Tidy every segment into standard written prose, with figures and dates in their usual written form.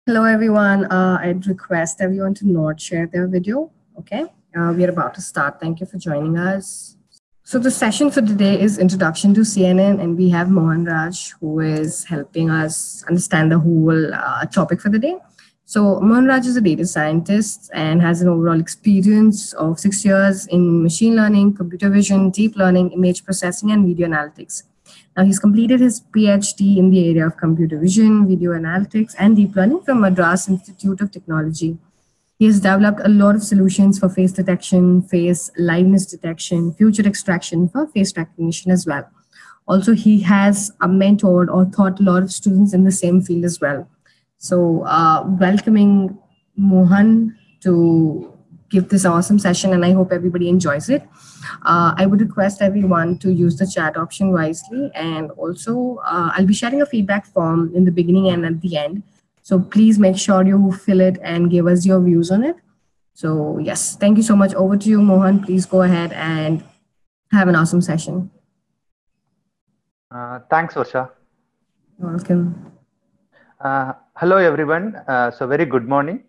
Hello, everyone. I'd request everyone to not share their video. Okay. We are about to start. Thank you for joining us. So the session for today is Introduction to CNN, and we have Mohanraj who is helping us understand the whole topic for the day. So Mohanraj is a data scientist and has an overall experience of 6 years in machine learning, computer vision, deep learning, image processing, and video analytics. Now, he's completed his PhD in the area of computer vision, video analytics, and deep learning from Madras Institute of Technology. He has developed a lot of solutions for face detection, face liveness detection, future extraction for face recognition as well. Also, he has mentored or taught a lot of students in the same field as well. So, welcoming Mohan to give this awesome session, and I hope everybody enjoys it. I would request everyone to use the chat option wisely, and also I'll be sharing a feedback form in the beginning and at the end. So please make sure you fill it and give us your views on it. So yes, thank you so much. Over to you, Mohan. Please go ahead and have an awesome session. Thanks, Osha. You're welcome. Hello, everyone. So very good morning.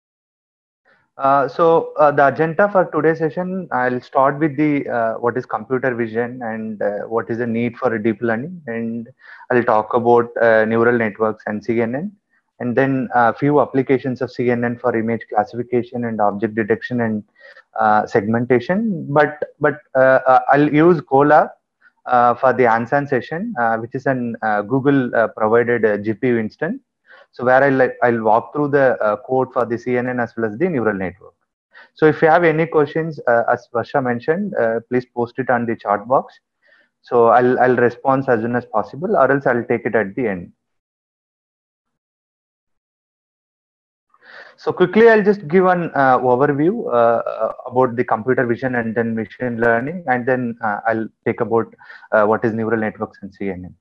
The agenda for today's session, I'll start with the what is computer vision and what is the need for deep learning, and I'll talk about neural networks and CNN, and then a few applications of CNN for image classification and object detection and segmentation. But I'll use Colab for the Ansan session, which is an Google provided GPU instance. So where I'll walk through the code for the CNN as well as the neural network. So if you have any questions, as Varsha mentioned, please post it on the chat box. So I'll respond as soon as possible, or else I'll take it at the end. So quickly, I'll just give an overview about the computer vision and then machine learning, and then I'll take about what is neural networks and CNN.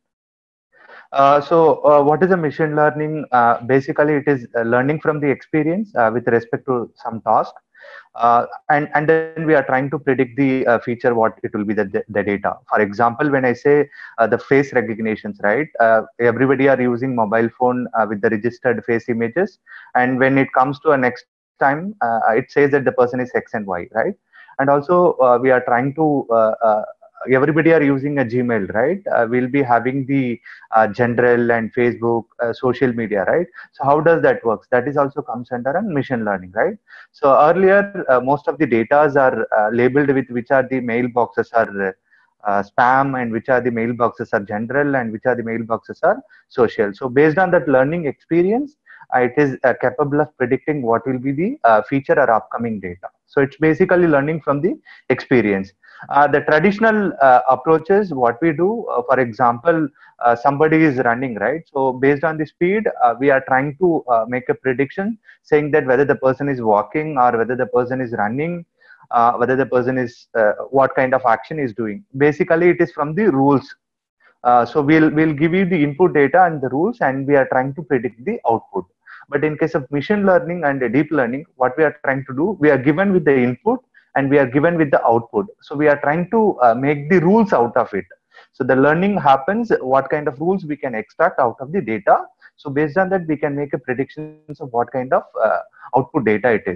What is a machine learning? Basically, it is learning from the experience with respect to some task. And then we are trying to predict the feature, what it will be the data. For example, when I say the face recognitions, right? Everybody are using mobile phone with the registered face images. And when it comes to a next time, it says that the person is X and Y, right? And also we are trying to everybody are using a Gmail, right? We'll be having the general and Facebook, social media, right? So how does that work? That is also comes under a machine learning, right? So earlier, most of the datas are labeled with which are the mailboxes are spam and which are the mailboxes are general and which are the mailboxes are social. So based on that learning experience, it is capable of predicting what will be the future or upcoming data. So it's basically learning from the experience. The traditional approaches, what we do, for example, somebody is running, right? So based on the speed, we are trying to make a prediction saying that whether the person is walking or whether the person is running, whether the person is, what kind of action is doing. Basically, it is from the rules. So we'll give you the input data and the rules, and we are trying to predict the output. But in case of machine learning and deep learning, what we are trying to do, we are given with the input and we are given with the output. So we are trying to make the rules out of it. So the learning happens, what kind of rules we can extract out of the data. So based on that, we can make a predictions of what kind of output data it is.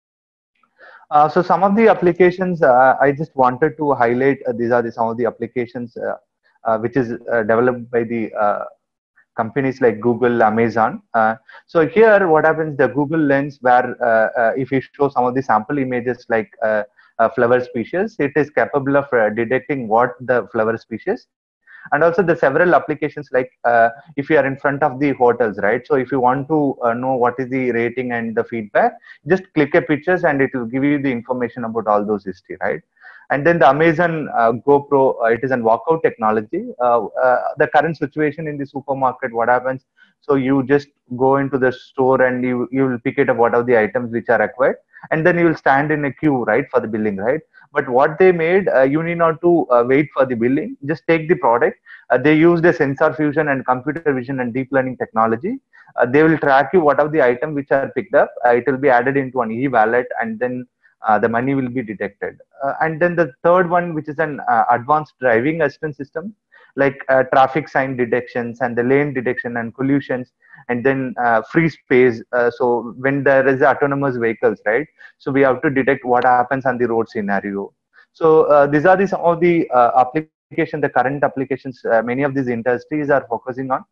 So some of the applications I just wanted to highlight. These are some of the applications which is developed by the companies like Google, Amazon. So here, what happens? The Google Lens, where if you show some of the sample images like flower species, it is capable of detecting what the flower species. And also the several applications like if you are in front of the hotels, right? So if you want to know what is the rating and the feedback, just click a pictures and it will give you the information about all those history, right? And then the Amazon GoPro, it is a walkout technology. The current situation in the supermarket, what happens? So you just go into the store and you will pick it up what are the items which are required, and then you will stand in a queue, right, for the billing, right? But what they made, you need not to wait for the billing. Just take the product. They use the sensor fusion and computer vision and deep learning technology. They will track you what are the items which are picked up. It will be added into an e-wallet, and then the money will be detected. And then the third one, which is an advanced driving assistance system, like traffic sign detections and the lane detection and collisions. and then free space. So when there is autonomous vehicles, right? So we have to detect what happens on the road scenario. So these are the some of the application, the current applications many of these industries are focusing on.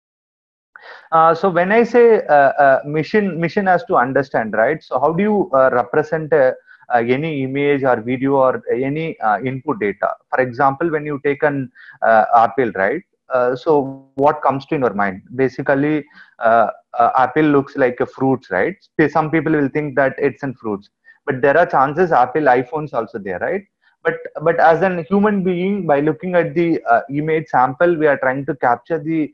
So when I say mission has to understand, right? So how do you represent any image or video or any input data? For example, when you take an apple, right? So what comes to in your mind? Basically, apple looks like a fruits, right? Some people will think that it's in fruits, but there are chances Apple iPhones also there, right? But as an human being, by looking at the image sample, we are trying to capture the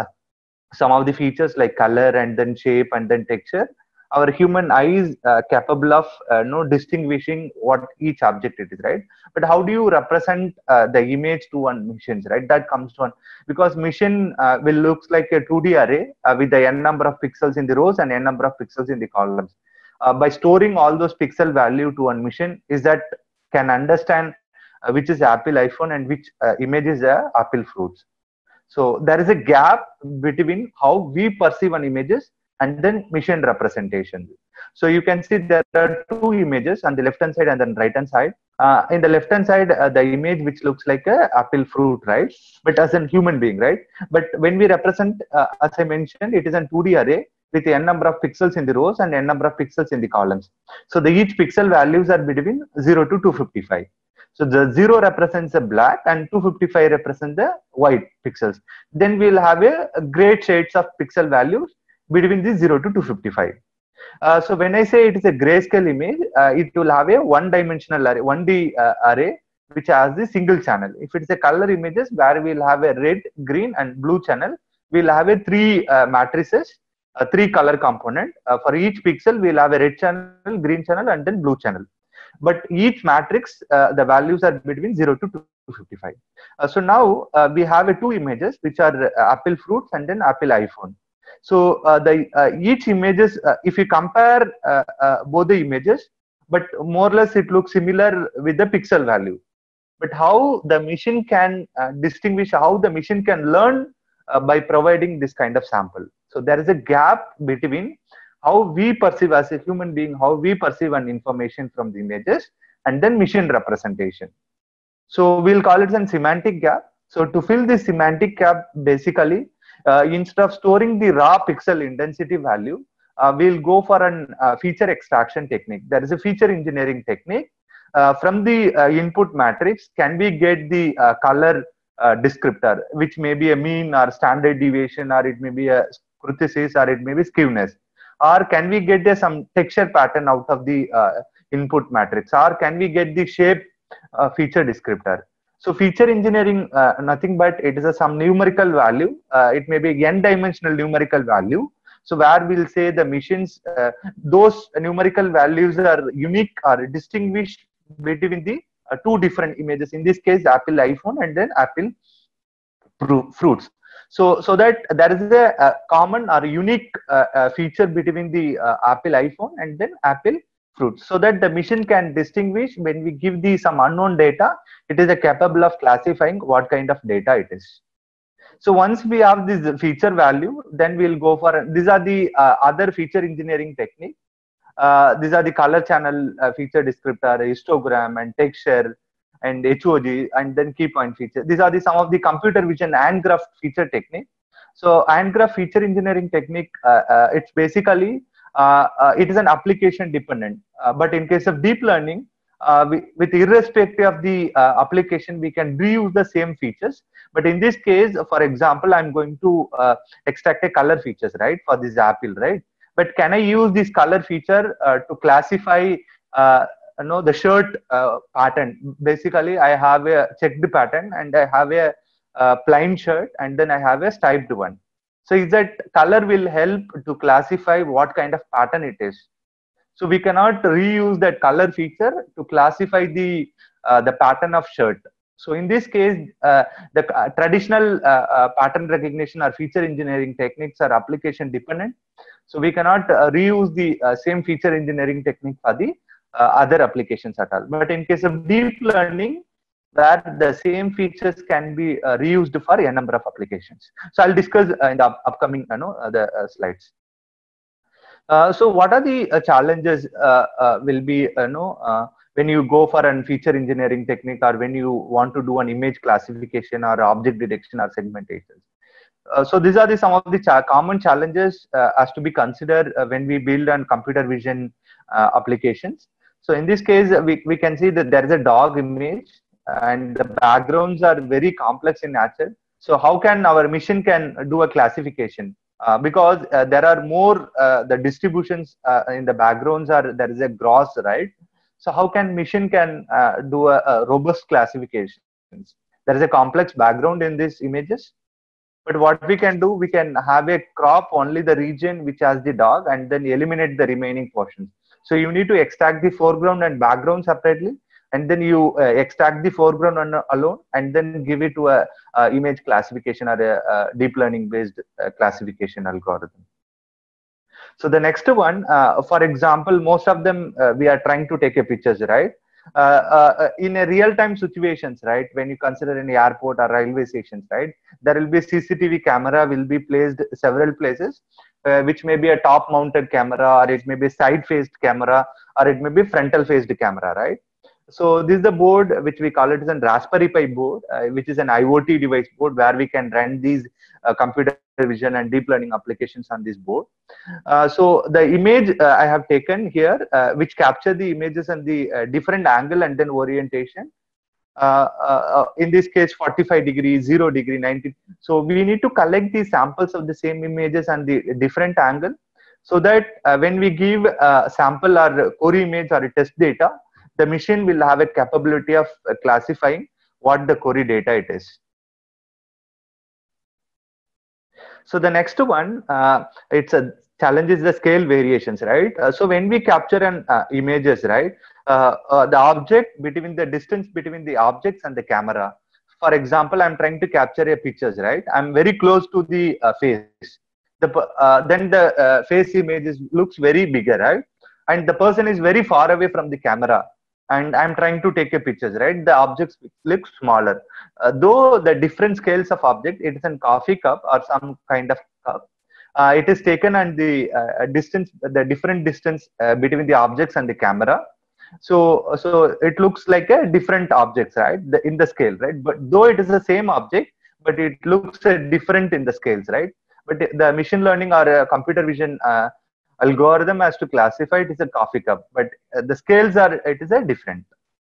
some of the features like color and then shape and then texture. Our human eye is capable of distinguishing what each object it is, right? But how do you represent the image to one machines, right? That comes to one, because machine will looks like a 2D array with the n number of pixels in the rows and n number of pixels in the columns. By storing all those pixel value to one machine, is that can understand which is Apple iPhone and which image is Apple fruits. So there is a gap between how we perceive an images and then machine representation. So you can see there are two images on the left hand side and then right hand side. In the left hand side, the image which looks like a apple fruit, right? But as a human being, right? But when we represent, as I mentioned, it is a 2D array with n number of pixels in the rows and n number of pixels in the columns. So the each pixel values are between 0 to 255. So the 0 represents the black and 255 represents the white pixels. Then we'll have a gray shades of pixel values between the 0 to 255. So when I say it is a grayscale image, it will have a one-dimensional array, 1D array, which has the single channel. If it's a color images where we'll have a red, green, and blue channel, we'll have a three matrices, a three color component. For each pixel, we'll have a red channel, green channel, and then blue channel. But each matrix, the values are between 0 to 255. So now we have two images, which are Apple fruits and then Apple iPhone. So each images, if you compare both the images, but more or less it looks similar with the pixel value. But how the machine can distinguish, how the machine can learn by providing this kind of sample. So there is a gap between how we perceive as a human being, how we perceive an information from the images, and then machine representation. So we'll call it a semantic gap. So to fill this semantic gap, basically, instead of storing the raw pixel intensity value, we'll go for an feature extraction technique. There is a feature engineering technique. From the input matrix, can we get the color descriptor, which may be a mean or standard deviation, or it may be a krutisys, or it may be skewness, or can we get some texture pattern out of the input matrix, or can we get the shape feature descriptor. So feature engineering, nothing but it is some numerical value. It may be n-dimensional numerical value. So where we'll say the machines, those numerical values are unique or distinguished between the two different images. In this case, Apple iPhone and then Apple fruits. So that there is a common or unique feature between the Apple iPhone and then Apple fruits, so that the machine can distinguish when we give the some unknown data, it is capable of classifying what kind of data it is. So once we have this feature value, then we'll go for, these are the other feature engineering technique. These are the color channel feature descriptor, histogram, and texture, and HOG, and then key point feature. These are some of the computer vision and graph feature technique. So and graph feature engineering technique, it's basically it is an application dependent. But in case of deep learning, with irrespective of the application, we can reuse the same features. But in this case, for example, I'm going to extract a color features, right, for this apple, right? But can I use this color feature to classify the shirt pattern? Basically, I have a checked pattern and I have a plain shirt, and then I have a striped one. So is that color will help to classify what kind of pattern it is. So we cannot reuse that color feature to classify the pattern of shirt. So in this case, the traditional pattern recognition or feature engineering techniques are application dependent. So we cannot reuse the same feature engineering technique for the other applications at all. But in case of deep learning, where the same features can be reused for a number of applications. So I'll discuss in the upcoming the slides. So what are the challenges will be when you go for an feature engineering technique, or when you want to do an image classification or object detection or segmentation? So these are some of the common challenges as to be considered when we build on computer vision applications. So in this case, we can see that there is a dog image and the backgrounds are very complex in nature. So how can our machine can do a classification? Because there are more the distributions in the backgrounds are there is a gross, right? So how can machine can do a robust classifications? There is a complex background in these images, but what we can do, we can have a crop only the region which has the dog and then eliminate the remaining portions. So you need to extract the foreground and background separately, and then you extract the foreground alone and then give it to a image classification or a deep learning based classification algorithm. So the next one, for example, most of them we are trying to take a pictures, right? In a real-time situations, right? When you consider an airport or railway stations, right? There will be CCTV camera will be placed several places, which may be a top-mounted camera, or it may be side-faced camera, or it may be frontal-faced camera, right? So this is the board which we call it as a Raspberry Pi board, which is an IoT device board where we can run these computer vision and deep learning applications on this board. So the image I have taken here, which capture the images and the different angle and then orientation. In this case, 45 degrees, 0 degree, 90. So we need to collect the samples of the same images and the different angle, so that when we give a sample or core image or a test data, the machine will have a capability of classifying what the core data it is. So the next one, it's a challenge is the scale variations, right? So when we capture an images, right, the object between the distance between the objects and the camera. For example, I'm trying to capture a pictures, right? I'm very close to the face. Then the face image looks very bigger, right? And the person is very far away from the camera, and I'm trying to take a pictures, right? The objects look smaller. Though the different scales of object, it is a coffee cup or some kind of cup. It is taken on the distance, the different distance between the objects and the camera. So it looks like a different objects, right? In the scale, right? But though it is the same object, but it looks different in the scales, right? But the machine learning or computer vision algorithm has to classify it as a coffee cup, but the scales are it is a different.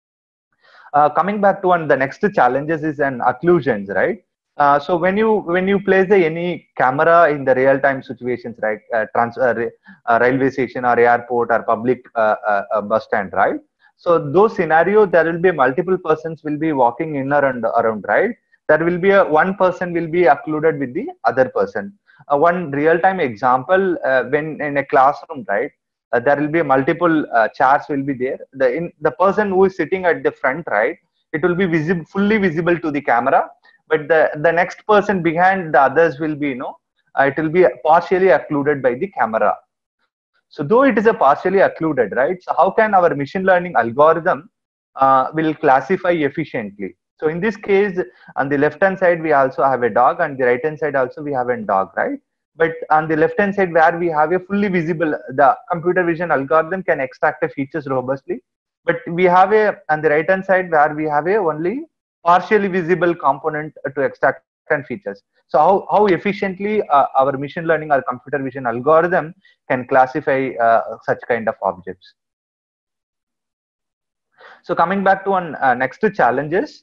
Coming back to the next challenges is an occlusions, right? So when you place any camera in the real-time situations, right, railway station or airport or public bus stand, right? So those scenarios, there will be multiple persons will be walking in or around, right? There will be one person will be occluded with the other person. One real-time example, when in a classroom, right? There will be multiple chairs will be there. The person who is sitting at the front, right? It will be visible, fully visible to the camera, but the next person behind the others will be, it will be partially occluded by the camera. So though it is a partially occluded, right? So how can our machine learning algorithm will classify efficiently? So in this case, on the left hand side, we also have a dog, and the right hand side also we have a dog, right? But on the left hand side, where we have a fully visible, the computer vision algorithm can extract the features robustly. But we have on the right hand side where we have a only partially visible component to extract and features. So how efficiently our machine learning or computer vision algorithm can classify such kind of objects. So coming back to next challenges.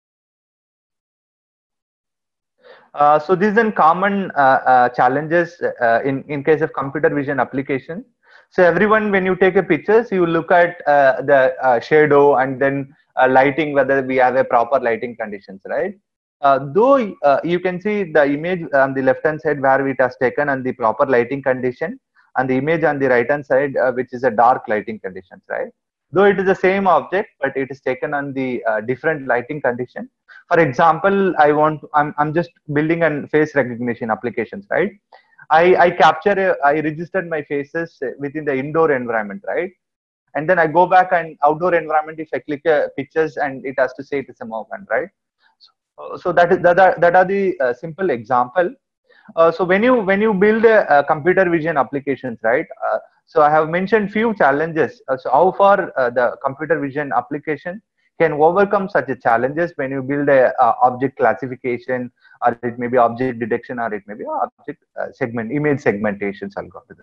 So these are common challenges in case of computer vision application. So everyone, when you take a pictures, you look at the shadow and then lighting, whether we have a proper lighting conditions, right? Though you can see the image on the left hand side where it has taken on the proper lighting condition, and the image on the right hand side which is a dark lighting conditions, right? Though it is the same object, but it is taken on the different lighting condition. For example, I'm just building a face recognition applications, right? I registered my faces within the indoor environment, right? and then I go back and outdoor environment, if I click pictures, and it has to say it is a movement, right? So that are the simple example. So when you build a computer vision applications, right? So I have mentioned few challenges. So how far the computer vision application can overcome such a challenges when you build a object classification, or it may be object detection, or it may be object image segmentations algorithm.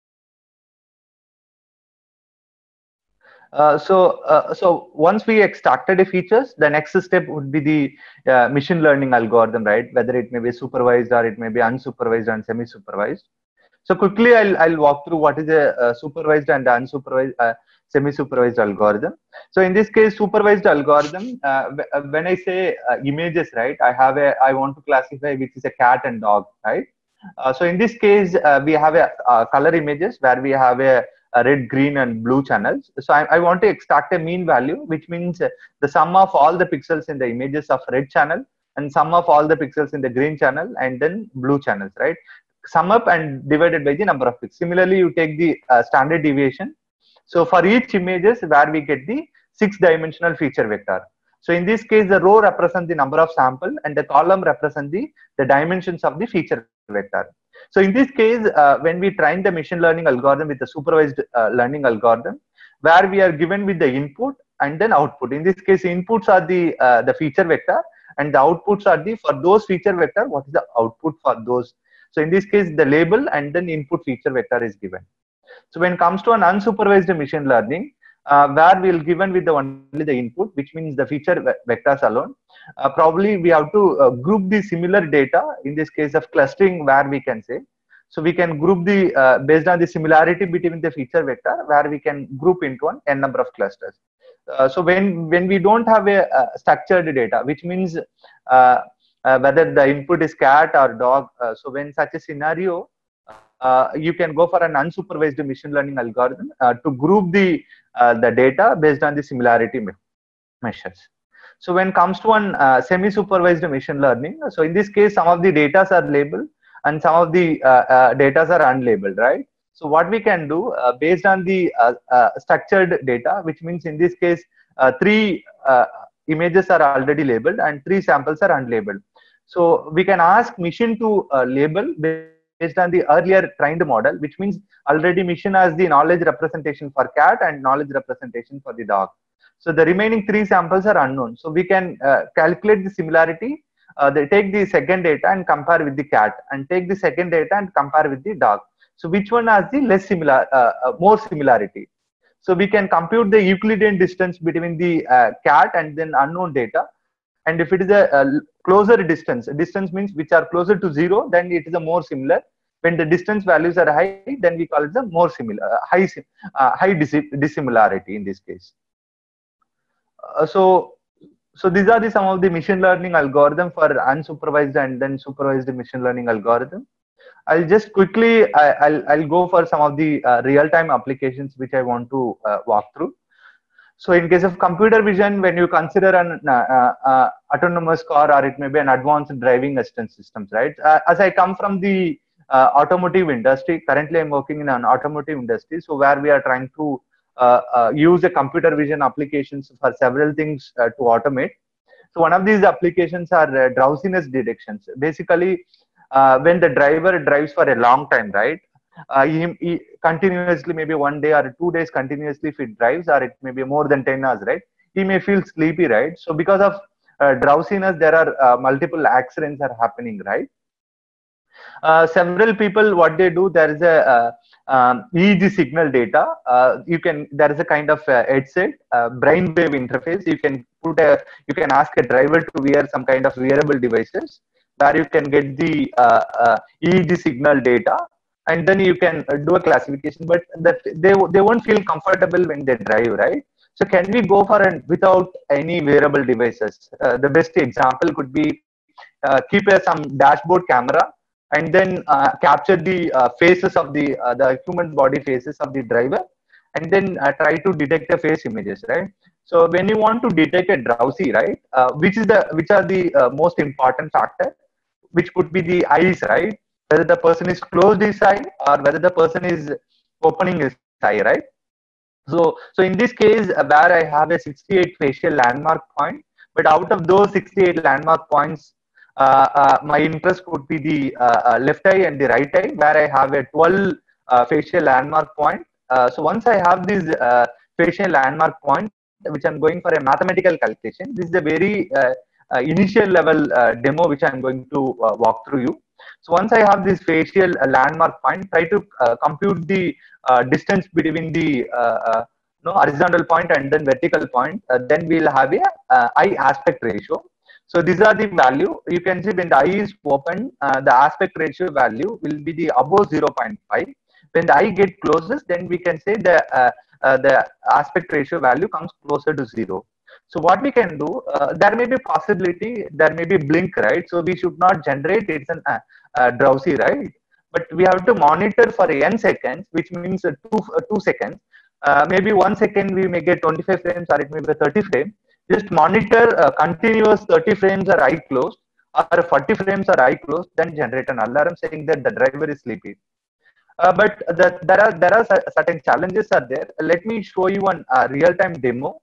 So once we extracted the features, the next step would be the machine learning algorithm, right? Whether it may be supervised or it may be unsupervised and semi-supervised. So quickly, I'll walk through what is a supervised and unsupervised semi-supervised algorithm. So in this case, supervised algorithm, when I say images, right? I want to classify which is a cat and dog, right? So in this case, we have a color images where we have a red, green, and blue channels. So I want to extract a mean value, which means the sum of all the pixels in the images of red channel and sum of all the pixels in the green channel and then blue channels, right? Sum up and divided by the number of pixels. Similarly, you take the standard deviation. So for each images where we get the 6-dimensional feature vector. So in this case, the row represents the number of sample and the column represents the dimensions of the feature vector. So in this case, when we train the machine learning algorithm with the supervised learning algorithm, where we are given with the input and then output. In this case, inputs are the feature vector, and the outputs are for those feature vector, what is the output for those. So in this case, the label and then input feature vector is given. So when it comes to an unsupervised machine learning, where we'll given with only the input, which means the feature vectors alone, probably we have to group the similar data in this case of clustering, where we can say. So we can group the based on the similarity between the feature vector, where we can group into an n number of clusters. So when we don't have a structured data, which means whether the input is cat or dog, so when such a scenario, you can go for an unsupervised machine learning algorithm to group the data based on the similarity measures. So when it comes to one semi-supervised machine learning, so in this case, some of the data are labeled and some of the data are unlabeled, right? So what we can do based on the structured data, which means in this case, 3 images are already labeled and 3 samples are unlabeled. So we can ask machine to label based on the earlier trained model, which means already machine has the knowledge representation for cat and knowledge representation for the dog. So the remaining 3 samples are unknown. So we can calculate the similarity. They take the second data and compare with the cat, and take the second data and compare with the dog. So which one has the more similarity? So we can compute the Euclidean distance between the cat and then unknown data. And if it is a closer distance means which are closer to 0, then it is a more similar. When the distance values are high, then we call it the more similar, high dissimilarity in this case. So these are some of the machine learning algorithm for unsupervised and then supervised machine learning algorithm. I'll just quickly, I'll go for some of the real-time applications which I want to walk through. So in case of computer vision, when you consider an autonomous car, or it may be an advanced driving assistance systems, right? As I come from the automotive industry, currently I'm working in an automotive industry. So where we are trying to use a computer vision applications for several things to automate. So one of these applications are drowsiness detections. Basically, when the driver drives for a long time, right? He continuously, maybe 1 day or 2 days continuously, if it drives, or it may be more than 10 hours, right? He may feel sleepy, right? So because of drowsiness, there are multiple accidents are happening, right? Several people, what they do, there is a EEG signal data. There is a kind of headset, brainwave interface. You can ask a driver to wear some kind of wearable devices where you can get the EEG signal data, and then you can do a classification. But that they won't feel comfortable when they drive, right? So can we go for without any wearable devices? The best example could be keep some dashboard camera and then capture the faces of the human body faces of the driver, and then try to detect the face images, right? So when you want to detect a drowsy, right, which are the most important factor, which could be the eyes, right? Whether the person is closed his eye or whether the person is opening his eye, right? So in this case, where I have a 68 facial landmark point, but out of those 68 landmark points, my interest would be the left eye and the right eye, where I have a 12 facial landmark point. So once I have this facial landmark point, which I'm going for a mathematical calculation, this is a very initial level demo which I'm going to walk through you. So once I have this facial landmark point, try to compute the distance between the no, horizontal point and then vertical point. Then we'll have a eye aspect ratio. So these are the value. You can see when the eye is open, the aspect ratio value will be the above 0.5. When the eye get closes, then we can say the aspect ratio value comes closer to 0. So what we can do, there may be possibility, there may be blink, right? So we should not generate it's an drowsy, right? But we have to monitor for n seconds, which means 2 seconds. Maybe 1 second we may get 25 frames, or it may be 30 frames. Just monitor continuous 30 frames are eye closed, or 40 frames are eye closed, then generate an alarm saying that the driver is sleepy. But there are certain challenges are there. Let me show you one real time demo.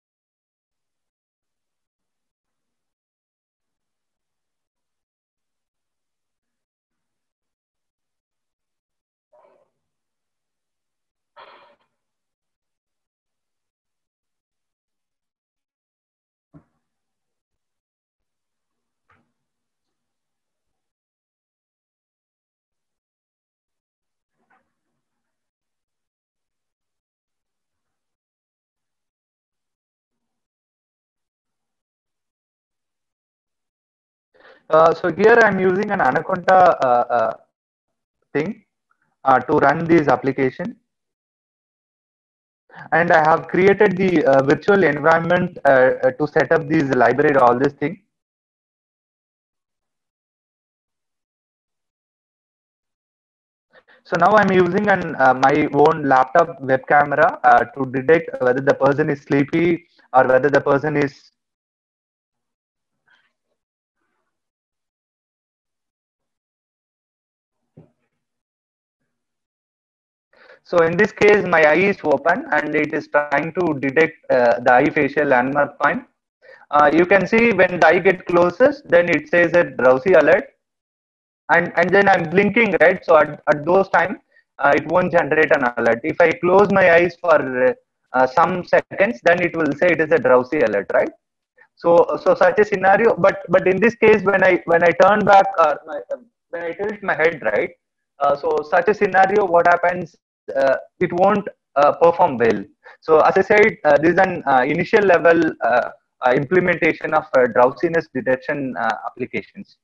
So here I'm using an Anaconda thing to run this application, and I have created the virtual environment to set up this library, all this thing. So now I'm using my own laptop web camera to detect whether the person is sleepy or whether the person is. So in this case, my eye is open and it is trying to detect the eye facial landmark point. You can see when the eye get closes, then it says a drowsy alert, and then I'm blinking, right? So at those time, it won't generate an alert. If I close my eyes for some seconds, then it will say it is a drowsy alert, right? So such a scenario, but in this case, when I turn back, when I tilt my head, right? So such a scenario, what happens? It won't perform well. So as I said, this is an initial level implementation of drowsiness detection applications.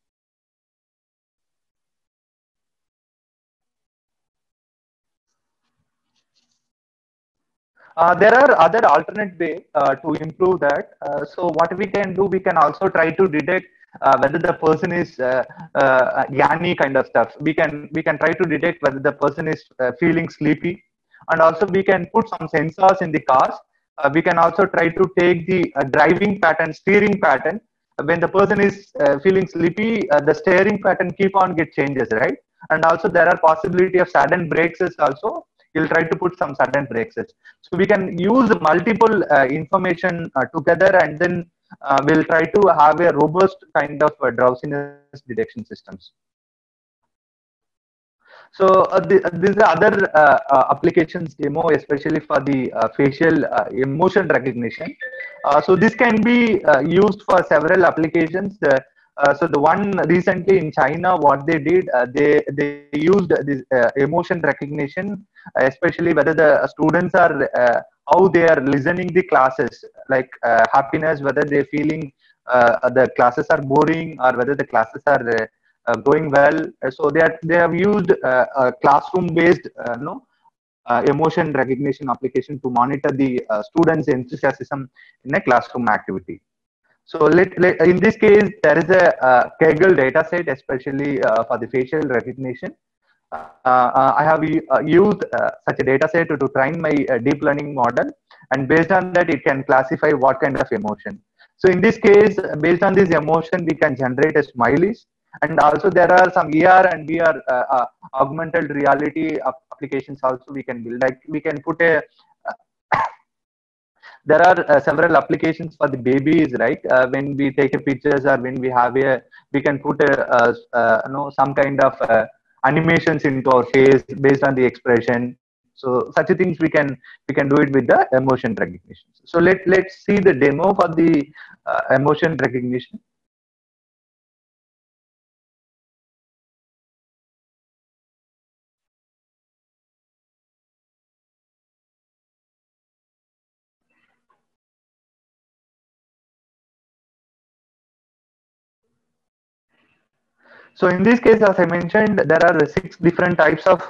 There are other alternate way to improve that. So what we can do, we can also try to detect whether the person is yanny kind of stuff. We can try to detect whether the person is feeling sleepy, and also we can put some sensors in the cars. We can also try to take the driving pattern, steering pattern. When the person is feeling sleepy, the steering pattern keep on get changes, right? And also there are possibility of sudden brakes also. You'll try to put some sudden brakes. So we can use multiple information together, and then we'll try to have a robust kind of drowsiness detection systems. So these are other applications demo, especially for the facial emotion recognition. So this can be used for several applications. So the one recently in China, what they did, they used this emotion recognition, especially whether the students are how they are listening the classes, like happiness, whether they're feeling the classes are boring or whether the classes are going well. So they have used a classroom based emotion recognition application to monitor the students' enthusiasm in a classroom activity. So in this case, there is a Kaggle data set, especially for the facial recognition. I have used such a data set to train my deep learning model, and based on that, it can classify what kind of emotion. So in this case, based on this emotion, we can generate a smileys, and also there are some AR and VR augmented reality applications also we can build. Like we can put a there are several applications for the babies, right? When we take a pictures or when we have a, we can put some kind of animations into our face based on the expression. So such things we can do it with the emotion recognition. So let's see the demo for the emotion recognition. So in this case, as I mentioned, there are six different types of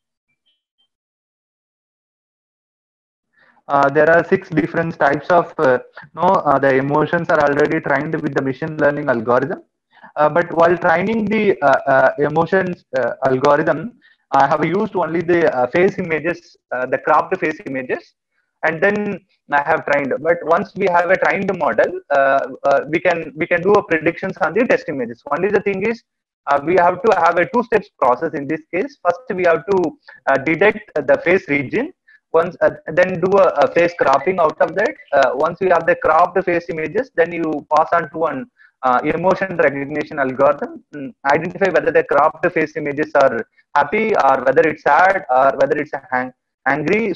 there are six different types of the emotions are already trained with the machine learning algorithm. But while training the emotions algorithm, I have used only the face images, the cropped face images, and then I have trained. But once we have a trained model, we can do a predictions on the test images. Only the thing is, we have to have a two steps process in this case. First, we have to detect the face region. Once then do a face cropping out of that. Once you have the cropped face images, then you pass on to an emotion recognition algorithm, identify whether the cropped face images are happy or whether it's sad or whether it's angry.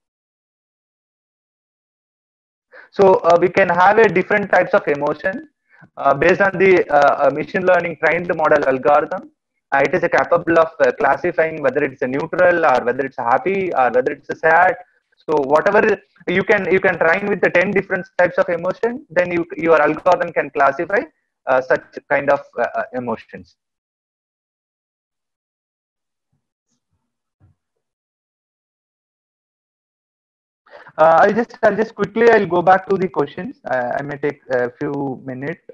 So we can have a different types of emotion based on the machine learning trained model algorithm. It is capable of classifying whether it's a neutral or whether it's happy or whether it's a sad. So whatever you can train with the 10 different types of emotion, then your algorithm can classify such kind of emotions. I'll just quickly I'll go back to the questions. I may take a few minutes.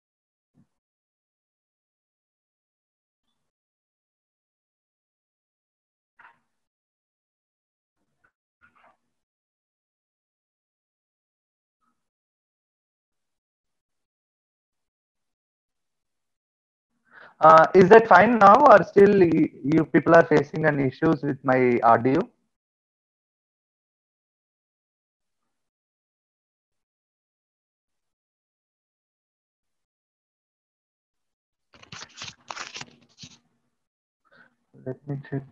Is that fine now, or still you people are facing an issues with my audio? Let me check.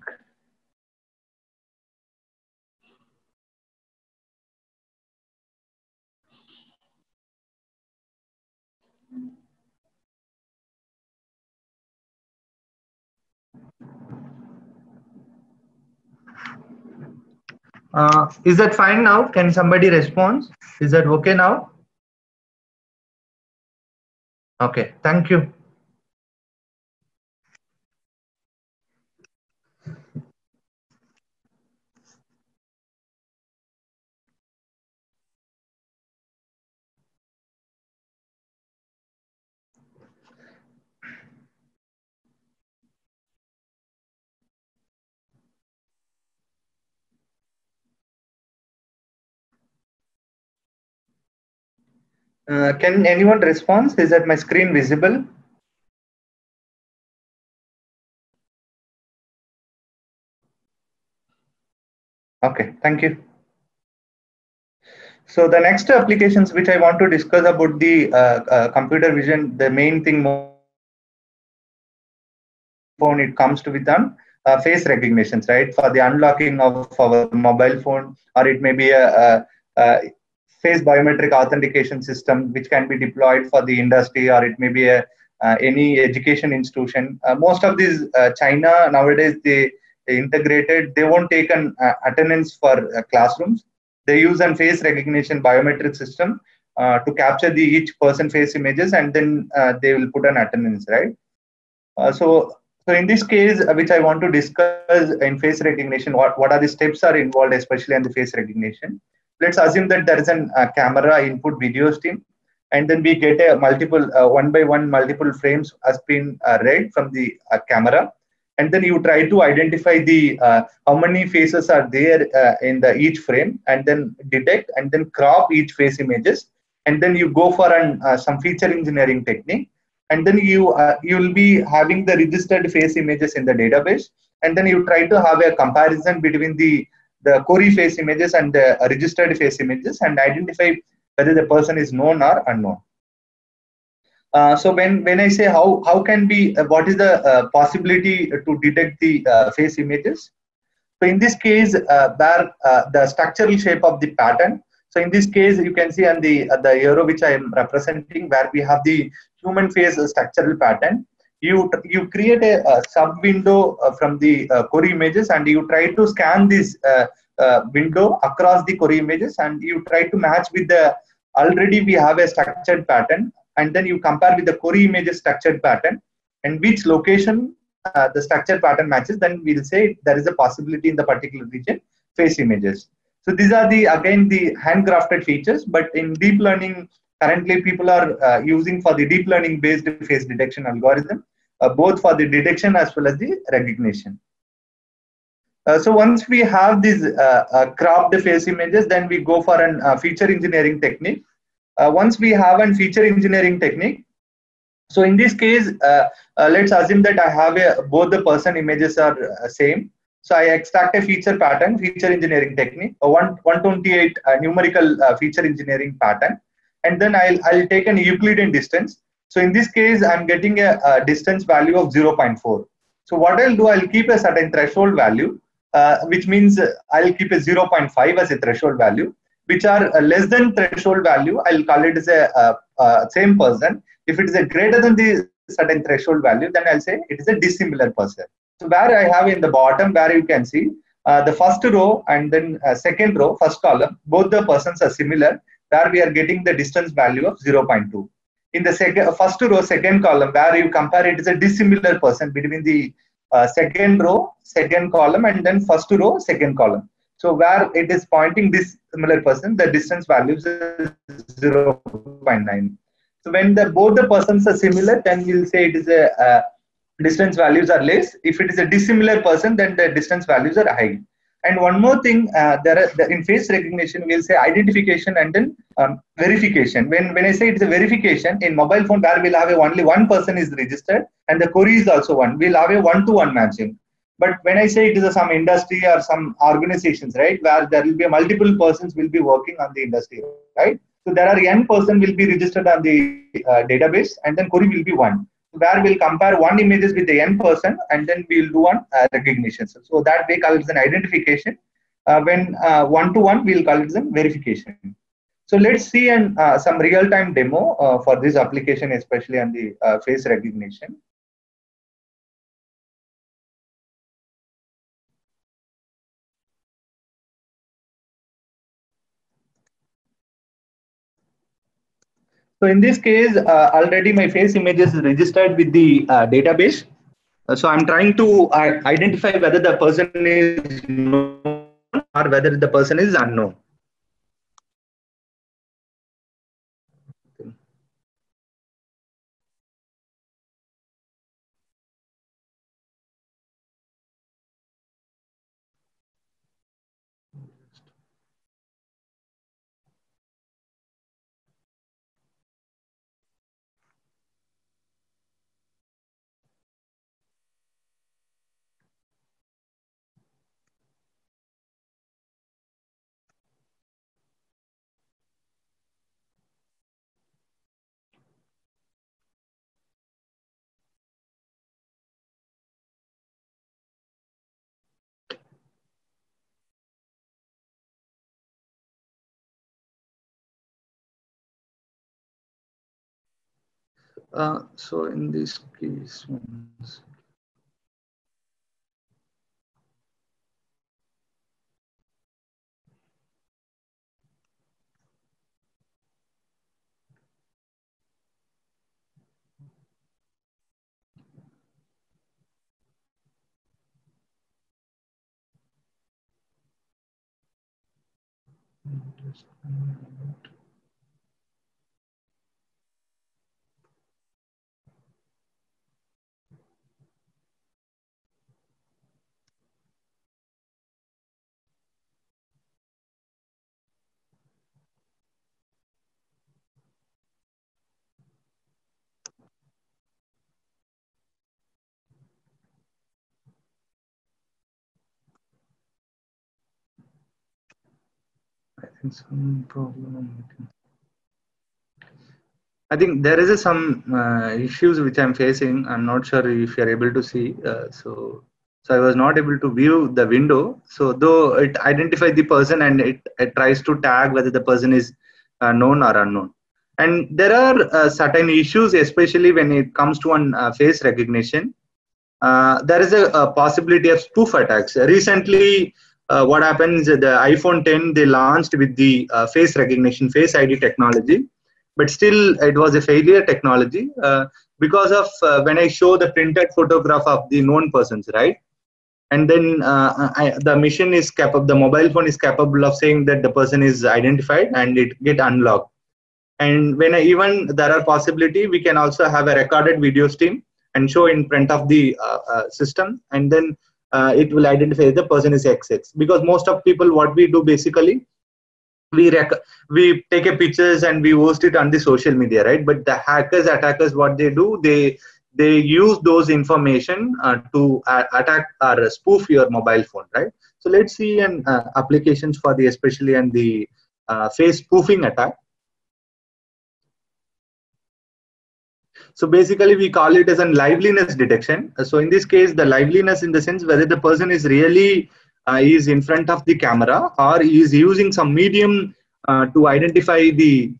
Is that fine now? Can somebody respond? Is that okay now? Okay, thank you. Can anyone respond? Is that my screen visible? Okay, thank you. So the next applications which I want to discuss about the computer vision, the main thing phone it comes to be done face recognitions, right? For the unlocking of our mobile phone, or it may be a face biometric authentication system which can be deployed for the industry, or it may be any education institution. Most of these China nowadays they integrated. They won't take an attendance for classrooms. They use an face recognition biometric system to capture the each person face images, and then they will put an attendance, right? So in this case, which I want to discuss in face recognition, what are the steps are involved, especially in the face recognition. Let's assume that there is an camera input video stream, and then we get a multiple one by one multiple frames has been read from the camera, and then you try to identify the how many faces are there in the each frame, and then detect and then crop each face images, and then you go for an some feature engineering technique, and then you will be having the registered face images in the database, and then you try to have a comparison between the the query face images and the registered face images and identify whether the person is known or unknown. So when I say how can be what is the possibility to detect the face images? So in this case, where the structural shape of the pattern. So in this case, you can see on the arrow which I am representing, where we have the human face structural pattern. You create a sub window from the query images, and you try to scan this window across the query images, and you try to match with the already we have a structured pattern, and then you compare with the query images structured pattern, and which location the structured pattern matches, then we'll say there is a possibility in the particular region face images. So these are again the handcrafted features, but in deep learning currently people are using for the deep learning based face detection algorithm, both for the detection as well as the recognition. So once we have these cropped face images, then we go for an feature engineering technique. Once we have a feature engineering technique, so in this case, let's assume that I have both the person images are same. So I extract a feature pattern, feature engineering technique, a 128 numerical feature engineering pattern, and then I'll take an Euclidean distance. So in this case, I'm getting a distance value of 0.4. So what I'll do, I'll keep a certain threshold value, which means I'll keep a 0.5 as a threshold value, which are less than threshold value. I'll call it as a same person. If it is a greater than the certain threshold value, then I'll say it is a dissimilar person. So where I have in the bottom, where you can see the first row and then second row, first column, both the persons are similar, where we are getting the distance value of 0.2. In the first row, second column, where you compare it is a dissimilar person between the second row, second column, and then first row, second column. So where it is pointing this similar person, the distance value is 0.9. So when both the persons are similar, then we'll say it is a distance values are less. If it is a dissimilar person, then the distance values are high. And one more thing, in face recognition, we'll say identification and then verification. When I say it's a verification, in mobile phone where we'll have only one person is registered and the query is also one, we'll have a one-to-one matching. But when I say it is some industry or some organizations, right, where there will be multiple persons will be working on the industry, right? So there are n person will be registered on the database, and then query will be one, where we'll compare one images with the n person, and then we'll do one recognition. So that way call it an identification. When one-to-one, we'll call it an verification. So let's see some real-time demo for this application, especially on the face recognition. So in this case, already my face image is registered with the database. So I'm trying to identify whether the person is known or whether the person is unknown. So in this case, Some problem. I think there is some issues which I'm facing. I'm not sure if you're able to see. So I was not able to view the window. So though it identifies the person and it tries to tag whether the person is known or unknown. And there are certain issues, especially when it comes to one face recognition. There is a possibility of spoof attacks. Recently, what happens? The iPhone 10 they launched with the face recognition, Face ID technology, but still it was a failure technology because of when I show the printed photograph of the known persons, right? And then the machine is capable, the mobile phone is capable of saying that the person is identified, and it get unlocked. And when even there are possibility, we can also have a recorded video stream and show in front of the system, and then it will identify the person is XX. Because most of people, what we do basically, we take a pictures and we post it on the social media, right? But the attackers, what they do, they use those information to attack or spoof your mobile phone, right? So let's see an applications for the especially and the face spoofing attack. So basically we call it as a liveliness detection. So in this case, the liveliness in the sense whether the person is really is in front of the camera or is using some medium to identify the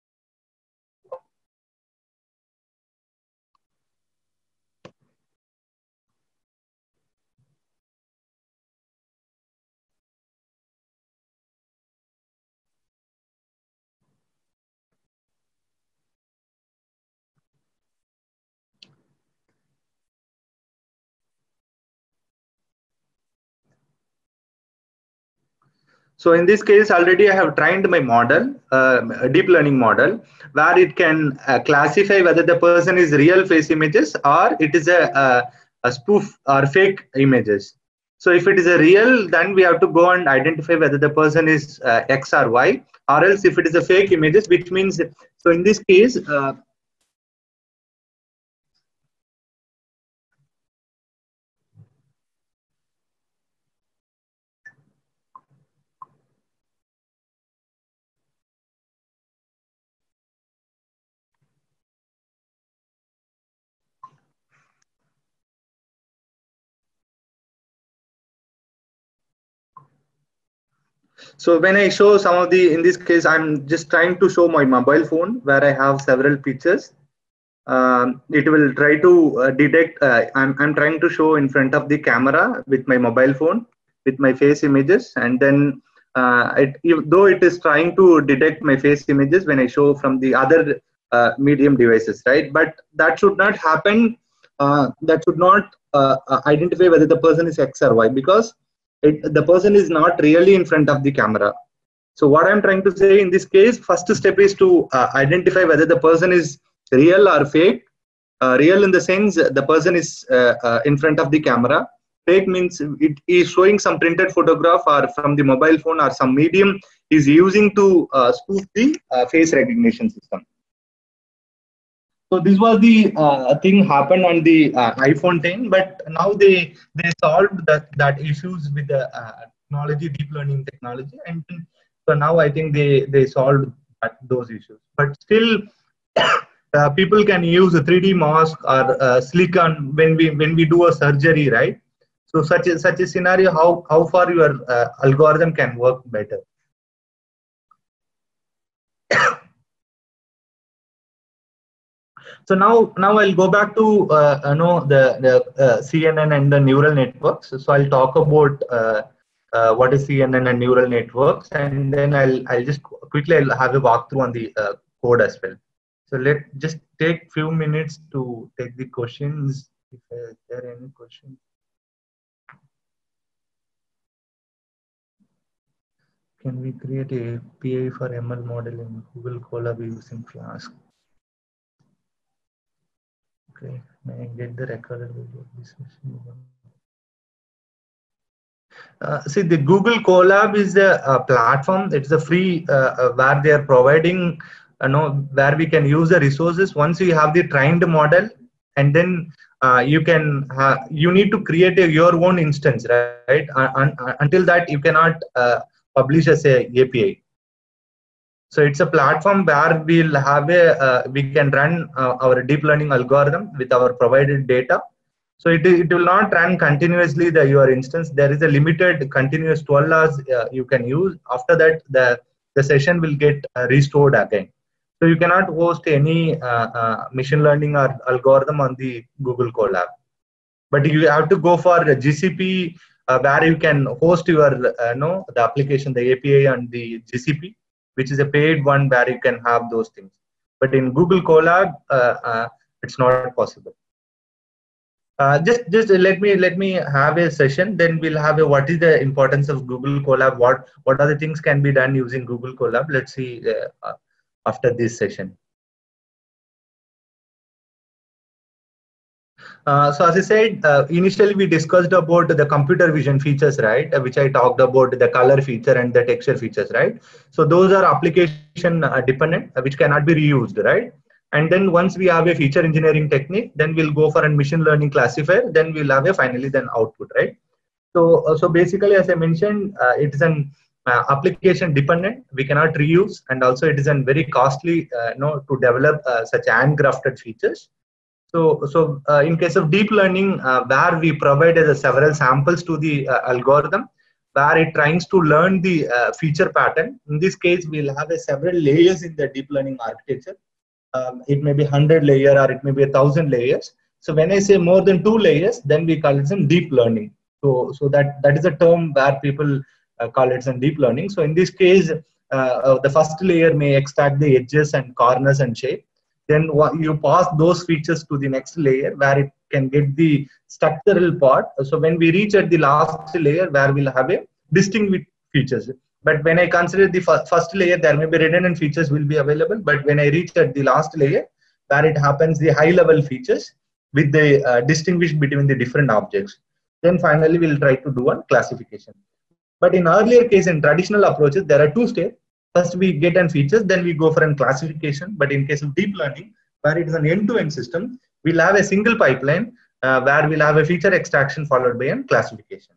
So in this case, already I have trained my model, a deep learning model, where it can classify whether the person is real face images or it is a spoof or fake images. So if it is a real, then we have to go and identify whether the person is X or Y, or else if it is a fake images, which means, so in this case, so when I show some of the, in this case, I'm just trying to show my mobile phone where I have several pictures. It will try to detect, I'm trying to show in front of the camera with my mobile phone, with my face images. And then though it is trying to detect my face images when I show from the other medium devices, right? But that should not happen. That should not identify whether the person is X or Y, because the person is not really in front of the camera. So what I'm trying to say in this case, first step is to identify whether the person is real or fake. Real in the sense the person is in front of the camera. Fake means it is showing some printed photograph or from the mobile phone or some medium is using to spoof the face recognition system. So this was the thing happened on the iPhone 10, but now they solved that issues with the technology, deep learning technology, and so now I think they solved those issues. But still, people can use a 3D mask or silicon when we do a surgery, right? So such a scenario, how far your algorithm can work better. So now I'll go back to the CNN and the neural networks. So I'll talk about what is CNN and neural networks, and then I'll just quickly I'll have a walkthrough on the code as well. So let just take few minutes to take the questions. If there are any questions. Can we create a API for ML model in Google Colab using Flask? Okay, may I get the recorded video of this session? See, the Google Colab is a platform. It's a free where they are providing, where we can use the resources. Once you have the trained model, and then you need to create your own instance, right? Until that, you cannot publish as a API. So it's a platform where we'll have we can run our deep learning algorithm with our provided data. So it will not run continuously your instance. There is a limited continuous 12 hours you can use. After that, the session will get restored again. So you cannot host any machine learning or algorithm on the Google Colab. But you have to go for GCP where you can host your the application, the API and the GCP, which is a paid one where you can have those things. But in Google Colab, it's not possible. Just let me have a session. Then we'll have a what is the importance of Google Colab. What are the things can be done using Google Colab? Let's see after this session. So as I said, initially we discussed about the computer vision features, right? Which I talked about, the color feature and the texture features, right? So those are application dependent, which cannot be reused, right? And then once we have a feature engineering technique, then we'll go for a machine learning classifier. Then we'll have a finally then output, right? So basically, as I mentioned, it is an application dependent. We cannot reuse, and also it is an very costly, to develop such handcrafted features. So in case of deep learning, where we provided several samples to the algorithm, where it tries to learn the feature pattern. In this case, we'll have several layers in the deep learning architecture. It may be 100 layer or it may be 1,000 layers. So when I say more than 2 layers, then we call it some deep learning. So that is a term where people call it some deep learning. So in this case, the first layer may extract the edges and corners and shape. Then you pass those features to the next layer where it can get the structural part. So when we reach at the last layer where we'll have a distinct features. But when I consider the first layer, there may be redundant features will be available. But when I reach at the last layer, where it happens the high level features with the distinguish between the different objects. Then finally, we'll try to do one classification. But in earlier case, in traditional approaches, there are 2 steps. First, we get an features, then we go for a classification. But in case of deep learning, where it is an end-to-end system, we'll have a single pipeline where we'll have a feature extraction followed by a classification.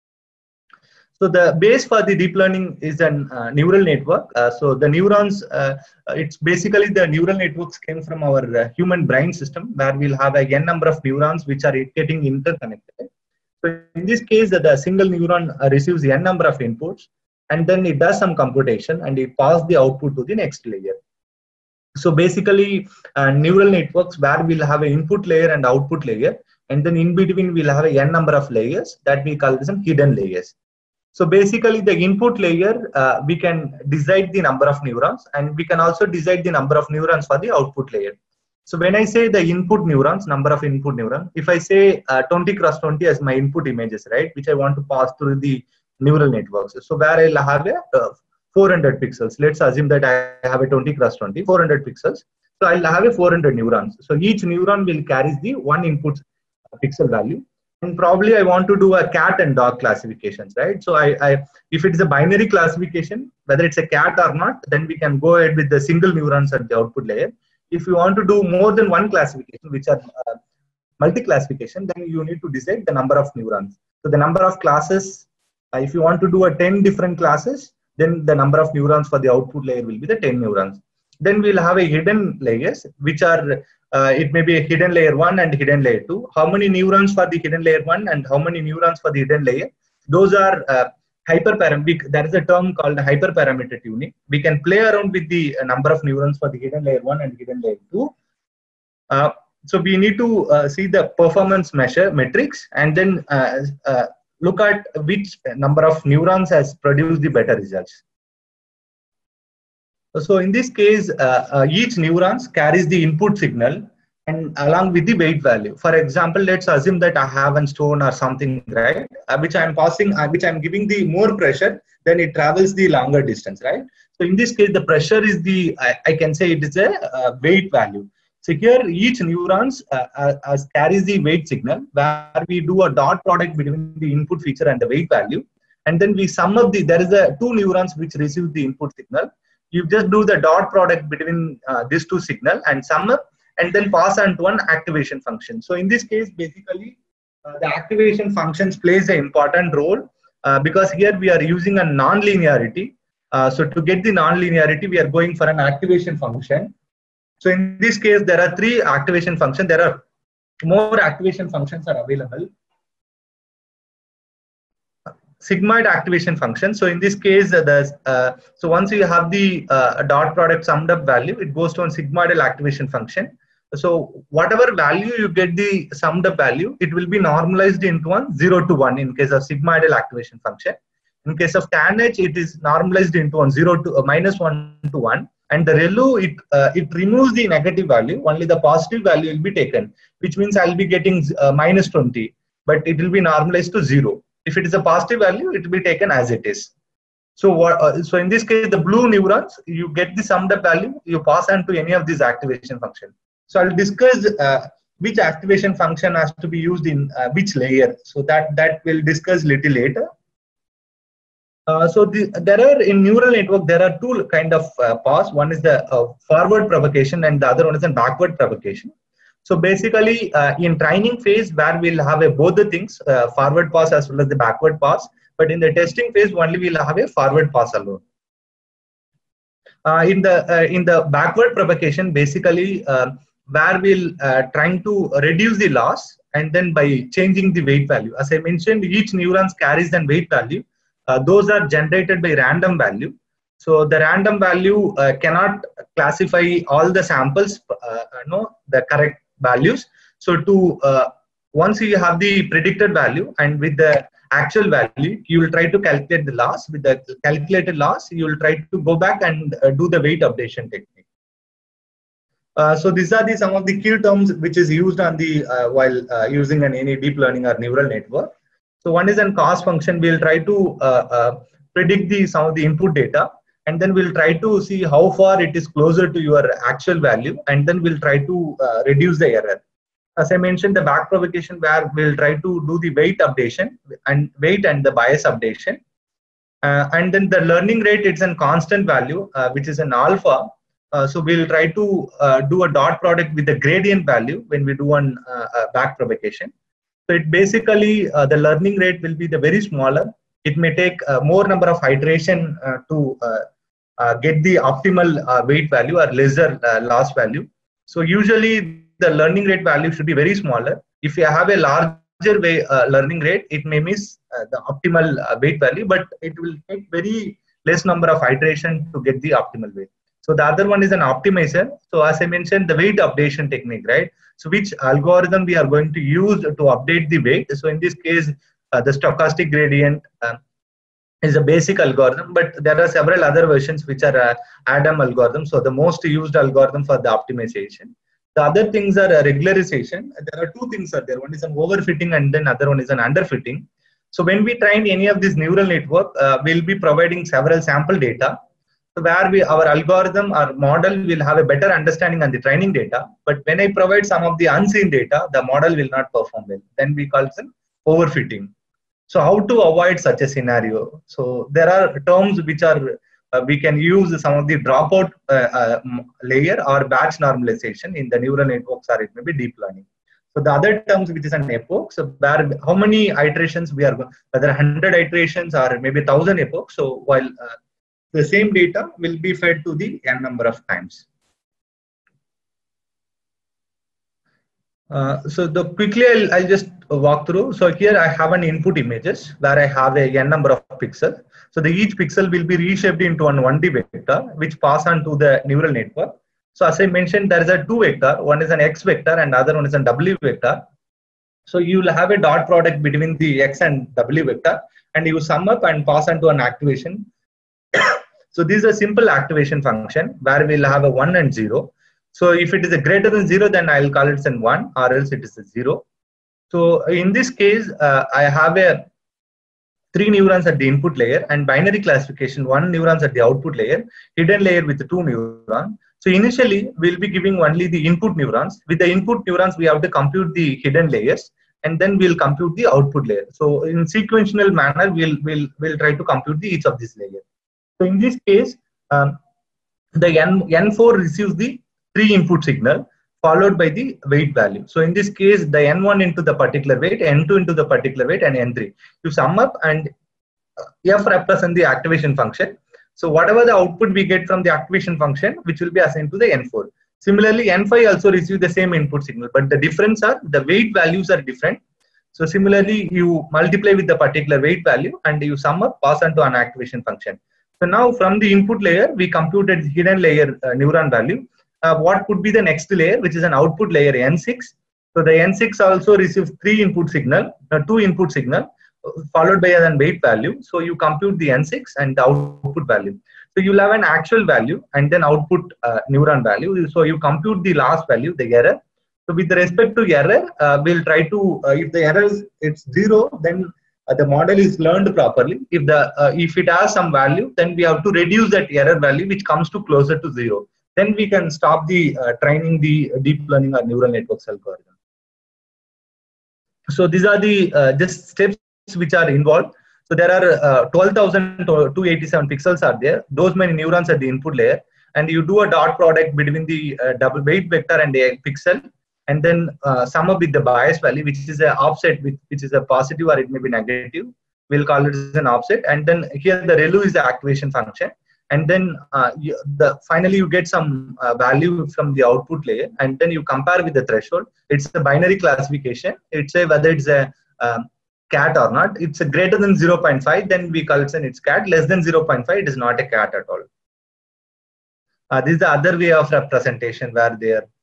So the base for the deep learning is a neural network. So the neurons, it's basically the neural networks came from our human brain system, where we'll have a n number of neurons which are getting interconnected. So in this case, the single neuron receives n number of inputs, and then it does some computation and it passes the output to the next layer. So basically, neural networks where we'll have an input layer and output layer, and then in between we'll have a n number of layers that we call some hidden layers. So basically, the input layer, we can decide the number of neurons, and we can also decide the number of neurons for the output layer. So when I say the input neurons, number of input neurons, if I say 20 cross 20 as my input images, right, which I want to pass through the neural networks. So where I'll have a 400 pixels. Let's assume that I have a 20 cross 20, 400 pixels. So I'll have a 400 neurons. So each neuron will carry the one input pixel value. And probably I want to do a cat and dog classifications, right? So if it is a binary classification, whether it's a cat or not, then we can go ahead with the single neurons at the output layer. If you want to do more than one classification, which are multi-classification, then you need to decide the number of neurons. So the number of classes, if you want to do a 10 different classes, then the number of neurons for the output layer will be the 10 neurons. Then we'll have a hidden layers, which are, it may be a hidden layer 1 and hidden layer 2. How many neurons for the hidden layer 1 and how many neurons for the hidden layer? Those are hyperparametric. There is a term called hyperparameter tuning. We can play around with the number of neurons for the hidden layer 1 and hidden layer 2. So we need to see the performance metrics and then look at which number of neurons has produced the better results. So in this case, each neurons carries the input signal and along with the weight value. For example, let's assume that I have a stone or something, right, which I'm passing, which I'm giving the more pressure, then it travels the longer distance, right? So in this case, the pressure is the, I can say it is a weight value. So here each neurons carries the weight signal, where we do a dot product between the input feature and the weight value. And then we sum up there is a 2 neurons which receive the input signal. You just do the dot product between these 2 signal and sum up and then pass on to an activation function. So in this case, basically the activation functions plays an important role because here we are using a non-linearity. So to get the non-linearity, we are going for an activation function. So in this case, there are 3 activation functions. There are more activation functions are available. Sigmoid activation function. So in this case, so once you have the dot product summed up value, it goes to a sigmoidal activation function. So whatever value you get the summed up value, it will be normalized into one 0 to 1 in case of sigmoidal activation function. In case of tan H, it is normalized into one 0 to minus 1 to 1. And the ReLU, it removes the negative value. Only the positive value will be taken, which means I'll be getting minus 20, but it will be normalized to 0. If it is a positive value, it will be taken as it is. So so in this case, the blue neurons, you get the summed up value, you pass on to any of these activation functions. So I'll discuss which activation function has to be used in which layer. So that we'll discuss little later. There are in neural network, there are 2 kind of pass. One is the forward propagation and the other one is a backward propagation. So basically, in training phase, where we'll have both the things, forward pass as well as the backward pass. But in the testing phase, only we'll have a forward pass alone. In the backward propagation, basically, where we'll trying to reduce the loss, and then by changing the weight value. As I mentioned, each neuron carries an weight value. Those are generated by random value. So the random value cannot classify all the samples, the correct values. So once you have the predicted value and with the actual value, you will try to calculate the loss. With the calculated loss, you will try to go back and do the weight updation technique. So these are some of the key terms which is used on the while using any deep learning or neural network. So one is an cost function. We'll try to predict some of the input data, and then we'll try to see how far it is closer to your actual value, and then we'll try to reduce the error. As I mentioned, the back propagation, where we'll try to do the weight updation and the bias updation. And then the learning rate, it's a constant value, which is an alpha. So we'll try to do a dot product with the gradient value when we do one back propagation. So it basically, the learning rate will be the very smaller. It may take more number of iteration to get the optimal weight value or lesser loss value. So usually the learning rate value should be very smaller. If you have a larger learning rate, it may miss the optimal weight value, but it will take very less number of iteration to get the optimal weight. So the other one is an optimizer. So as I mentioned, the weight updation technique, right? So which algorithm we are going to use to update the weight. So in this case, the stochastic gradient is a basic algorithm, but there are several other versions which are ADAM algorithm. So the most used algorithm for the optimization. The other things are regularization. There are 2 things are there. One is an overfitting and then other one is an underfitting. So when we train any of this neural network, we'll be providing several sample data. So where our algorithm or model will have a better understanding on the training data. But when I provide some of the unseen data, the model will not perform well. Then we call it overfitting. So how to avoid such a scenario? So there are terms which are we can use some of the dropout layer or batch normalization in the neural networks, or it may be deep learning. So the other terms which is an epoch, so where how many iterations we are, whether 100 iterations or maybe 1000 epochs. So while the same data will be fed to the n number of times. So quickly I'll just walk through. So here I have an input images where I have a n number of pixels. So each pixel will be reshaped into an 1D vector which pass on to the neural network. So as I mentioned, there is a 2 vector. One is an x vector and other one is a w vector. So you will have a dot product between the x and w vector, and you sum up and pass on to an activation. So this is a simple activation function where we'll have a 1 and 0. So if it is a greater than 0, then I'll call it an 1, or else it is a 0. So in this case, I have 3 neurons at the input layer and binary classification, 1 neurons at the output layer, hidden layer with 2 neurons. So initially, we'll be giving only the input neurons. With the input neurons, we have to compute the hidden layers, and then we'll compute the output layer. So in sequential manner, we'll try to compute each of these layers. So in this case, the N4 receives the 3 input signal followed by the weight value. So in this case, the N1 into the particular weight, N2 into the particular weight, and N3. You sum up and F represent the activation function. So whatever the output we get from the activation function, which will be assigned to the N4. Similarly, N5 also receive the same input signal, but the difference are the weight values are different. So similarly, you multiply with the particular weight value and you sum up, pass on to an activation function. So now from the input layer, we computed hidden layer neuron value. What could be the next layer, which is an output layer N6. So the N6 also receives two input signal, followed by an weight value. So you compute the N6 and the output value. So you'll have an actual value and then output neuron value. So you compute the last value, the error. So with respect to error, we'll try to, if the error is it's 0, then the model is learned properly. If it has some value, then we have to reduce that error value, which comes to closer to 0. Then we can stop the training the deep learning or neural networks algorithm. So these are the just steps which are involved. So there are 12,287 pixels are there. Those many neurons at the input layer, and you do a dot product between the double weight vector and the pixel, and then sum up with the bias value, which is an offset, which is a positive or it may be negative. We'll call it as an offset, and then here the ReLU is the activation function, and then finally you get some value from the output layer, and then you compare with the threshold. It's a binary classification. It's a whether it's a cat or not. It's a greater than 0.5, then we call it it's cat. Less than 0.5, it is not a cat at all. This is the other way of representation where they are.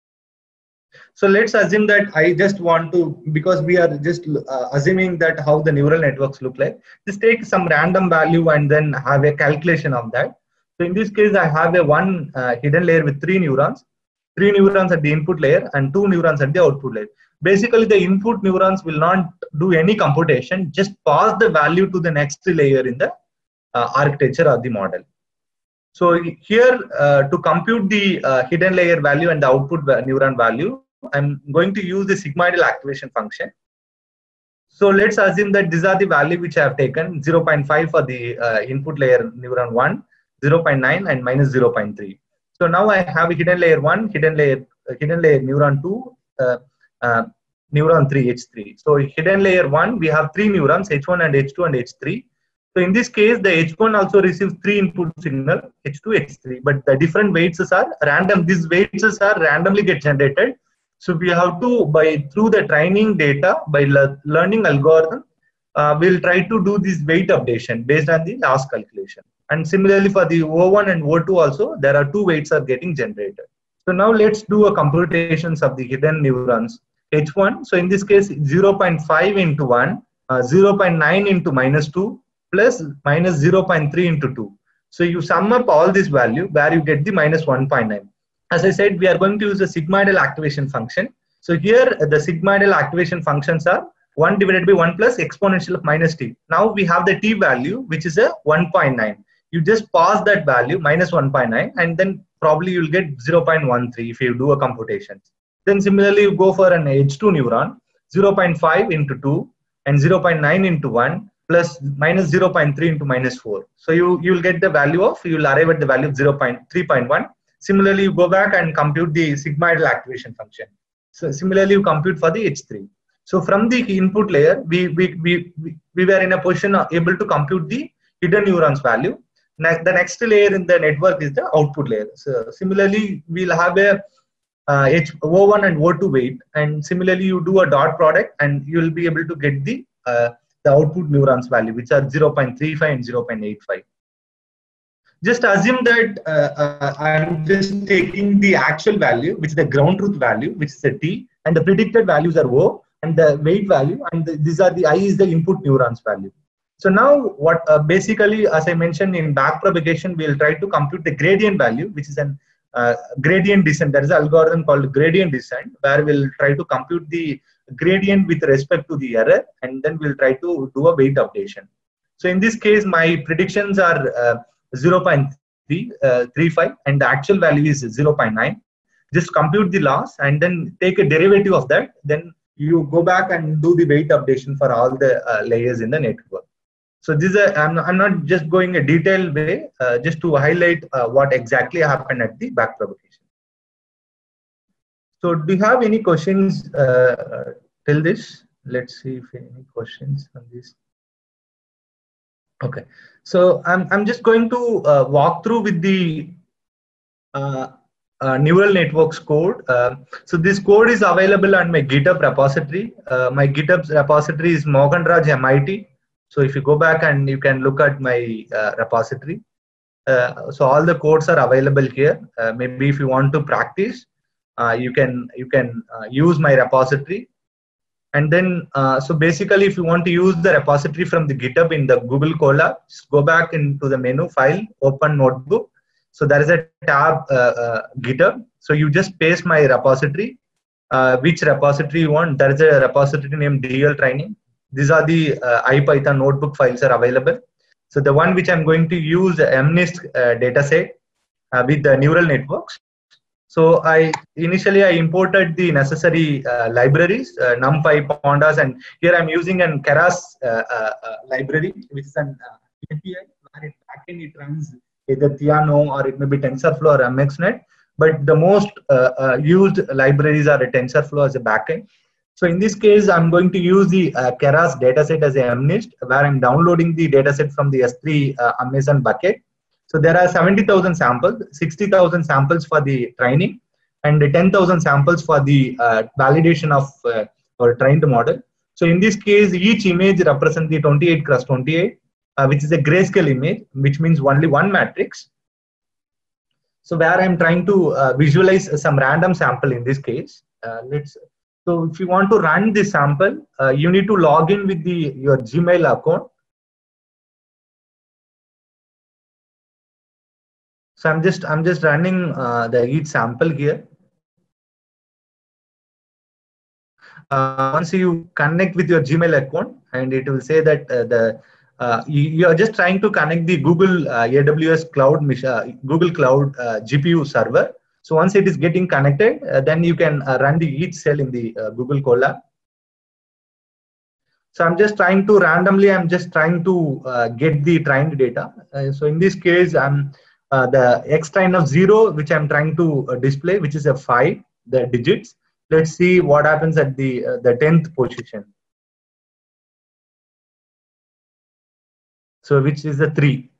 So let's assume that I just want to, because we are just assuming that how the neural networks look like, just take some random value and then have a calculation of that. So in this case, I have a one hidden layer with 3 neurons at the input layer and 2 neurons at the output layer. Basically, the input neurons will not do any computation, just pass the value to the next layer in the architecture of the model. So here, to compute the hidden layer value and the output neuron value, I'm going to use the sigmoidal activation function. So let's assume that these are the value which I have taken: 0.5 for the input layer neuron 1, 0.9 and minus 0.3. So now I have a hidden layer 1, hidden layer neuron 2, neuron 3, H3. So hidden layer 1, we have 3 neurons, H1 and H2 and H3. So in this case, the H1 also receives 3 input signal, H2, H3, but the different weights are random. These weights are randomly get generated. So we have to, through the training data, by learning algorithm, we'll try to do this weight updation based on the last calculation. And similarly for the O1 and O2 also, there are 2 weights are getting generated. So now let's do a computations of the hidden neurons. H1, so in this case, 0.5 into 1, 0.9 into minus 2, plus minus 0.3 into 2. So you sum up all this value where you get the minus 1.9. As I said, we are going to use a sigmoidal activation function. So here the sigmoidal activation functions are 1 divided by 1 plus exponential of minus t. Now we have the t value, which is a 1.9. You just pass that value, minus 1.9, and then probably you'll get 0.13 if you do a computation. Then similarly, you go for an H2 neuron, 0.5 into 2 and 0.9 into 1 plus minus 0.3 into minus 4. So you'll get the value of, you'll arrive at the value of 3.1. Similarly, you go back and compute the sigmoidal activation function. So similarly, you compute for the H3. So from the input layer, we were in a position able to compute the hidden neurons value. The next layer in the network is the output layer. So similarly, we'll have a O1 and O2 weight, and similarly you do a dot product and you will be able to get the output neurons value, which are 0.35 and 0.85. Just assume that I'm just taking the actual value, which is the ground truth value, which is the T, and the predicted values are O, and the weight value, and these are the I is the input neurons value. So now what basically, as I mentioned in back propagation, we'll try to compute the gradient value, which is an gradient descent. There is an algorithm called gradient descent, where we'll try to compute the gradient with respect to the error, and then we'll try to do a weight updation. So in this case, my predictions are 0.35 and the actual value is 0.9. Just compute the loss and then take a derivative of that. Then you go back and do the weight updation for all the layers in the network. So this is I'm not just going a detailed way, just to highlight what exactly happened at the back propagation. So do you have any questions till this? Let's see if any questions on this. Okay, so I'm just going to walk through with the uh, neural networks code. So this code is available on my GitHub repository. My GitHub repository is Mohanraj MIT. So if you go back and you can look at my repository. So all the codes are available here. Maybe if you want to practice, you can use my repository. And then, so basically, if you want to use the repository from the GitHub in the Google Colab, just go back into the menu, file, open notebook. So there is a tab, GitHub. So you just paste my repository, which repository you want. There is a repository named DL training. These are the IPython notebook files are available. So the one which I'm going to use, MNIST dataset with the neural networks. So initially I imported the necessary libraries, NumPy, Pandas, and here I'm using an Keras library, which is an API where it runs either Theano or it may be TensorFlow or MXNet. But the most used libraries are a TensorFlow as a backend. So in this case, I'm going to use the Keras dataset as a MNIST, where I'm downloading the dataset from the S3 Amazon bucket. So there are 70,000 samples, 60,000 samples for the training, and 10,000 samples for the validation of our trained model. So in this case, each image represents the 28 cross 28, which is a grayscale image, which means only one matrix. So where I'm trying to visualize some random sample in this case. So if you want to run this sample, you need to log in with your Gmail account. So I'm just running each sample here. Once you connect with your Gmail account, and it will say that you are just trying to connect the Google AWS Cloud Google Cloud GPU server. So once it is getting connected, then you can run each cell in the Google Colab. So I'm just trying to randomly, get the trained data. So in this case, I'm the X train of 0, which I'm trying to display, which is a 5, the digits. Let's see what happens at the 10th position. So which is the 3.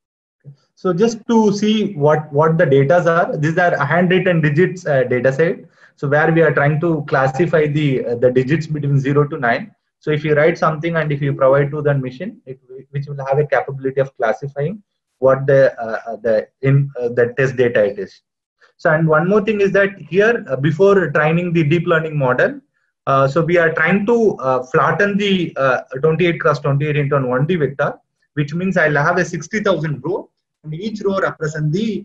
So just to see what the data are, these are handwritten digits data set. So where we are trying to classify the digits between 0 to 9. So if you write something and if you provide to the machine, which will have a capability of classifying what the test data it is. So and one more thing is that here before training the deep learning model, so we are trying to flatten the 28 cross 28 into an 1D vector, which means I'll have a 60,000 row, and each row represents the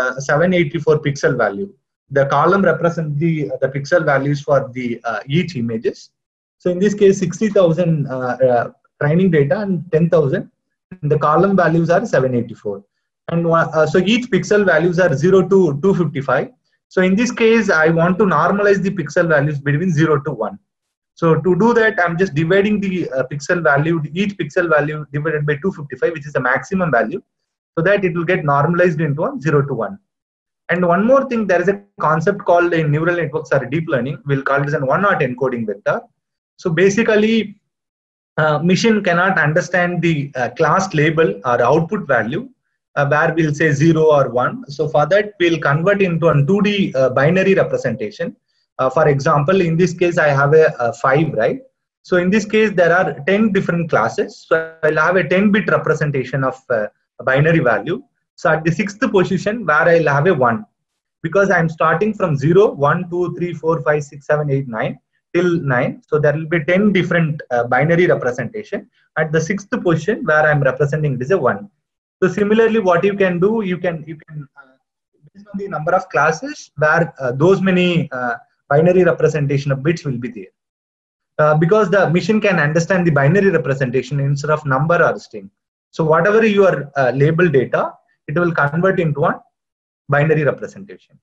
784 pixel value. The column represents the pixel values for the each images. So in this case, 60,000 training data and 10,000. The column values are 784. And so each pixel values are 0 to 255. So in this case, I want to normalize the pixel values between 0 to 1. So to do that, I'm just dividing the pixel value, each pixel value divided by 255, which is the maximum value, so that it will get normalized into 0 to 1. And one more thing, there is a concept called in neural networks or deep learning, we'll call it as an one-hot encoding vector. So basically, machine cannot understand the class label or output value, where we'll say 0 or 1. So for that, we'll convert into a 2D binary representation. For example, in this case, I have a 5, right? So in this case, there are 10 different classes. So I'll have a 10-bit representation of a binary value. So at the 6th position, where I'll have a 1, because I'm starting from 0, 1, 2, 3, 4, 5, 6, 7, 8, 9 till 9. So there will be 10 different binary representation. At the 6th position, where I'm representing it is a 1. So similarly, what you can do, you can based on the number of classes where those many binary representation of bits will be there. Because the machine can understand the binary representation instead of number or string. So whatever your label data, it will convert into one binary representation.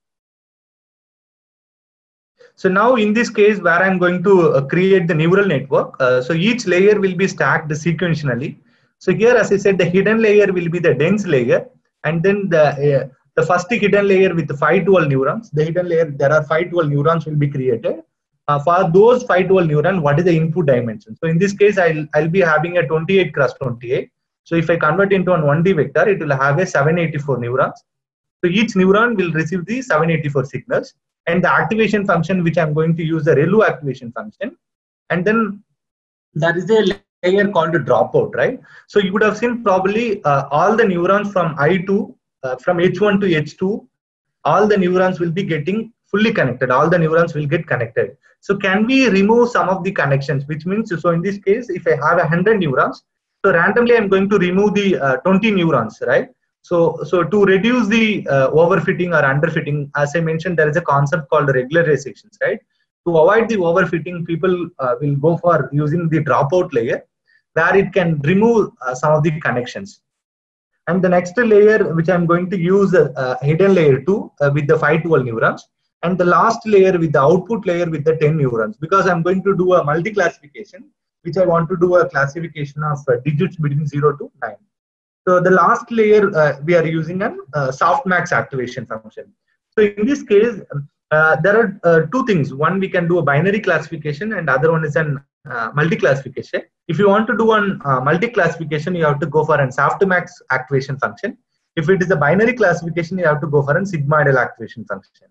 So now in this case, where I'm going to create the neural network, so each layer will be stacked sequentially. So here, as I said, the hidden layer will be the dense layer, and then the first hidden layer with the 512 neurons. The hidden layer, there are 512 neurons will be created. For those 512 neurons, what is the input dimension? So in this case, I'll be having a 28 cross 28. So if I convert into an 1D vector, it will have a 784 neurons. So each neuron will receive the 784 signals, and the activation function, which I'm going to use the ReLU activation function, and then there is a layer called dropout, right? So you would have seen probably all the neurons from I2, from H1 to H2, all the neurons will be getting fully connected. All the neurons will get connected. So can we remove some of the connections? Which means, so in this case, if I have 100 neurons, so randomly I'm going to remove the 20 neurons, right? So to reduce the overfitting or underfitting, as I mentioned, there is a concept called regularizations, right? To avoid the overfitting, people will go for using the dropout layer, where it can remove some of the connections. And the next layer, which I'm going to use hidden layer 2 with the 512 neurons, and the last layer with the output layer with the 10 neurons, because I'm going to do a multi-classification, which I want to do a classification of digits between 0 to 9. So the last layer, we are using a softmax activation function. So in this case, there are two things. One, we can do a binary classification, and other one is an multi-classification. If you want to do one multi-classification, you have to go for an softmax activation function. If it is a binary classification, you have to go for an sigmoidal activation function.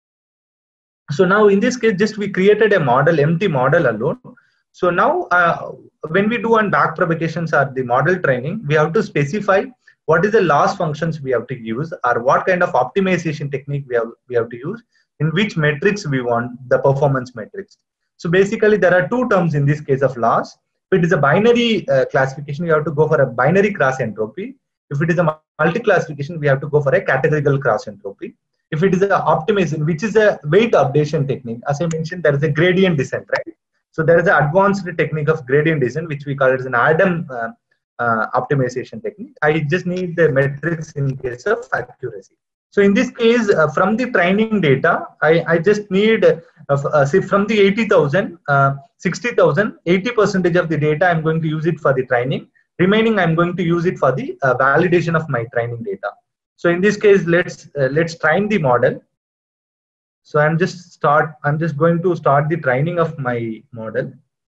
So now in this case, just we created a model, empty model alone. So now when we do on back propagations or the model training, we have to specify what is the loss functions we have to use, or what kind of optimization technique we have to use, in which metrics we want the performance metrics. So basically there are two terms in this case of loss. If it is a binary classification, you have to go for a binary cross entropy. If it is a multi-classification, we have to go for a categorical cross entropy. If it is an optimization, which is a weight updation technique, as I mentioned, there is a gradient descent, right? So there is an advanced technique of gradient descent, which we call it as an Adam optimization technique. I just need the metrics in case of accuracy. So in this case, from the training data, I just need, say from the 80,000, 60,000, 80% of the data, I'm going to use it for the training. Remaining, I'm going to use it for the validation of my training data. So in this case, let's train the model. So I'm just going to start the training of my model.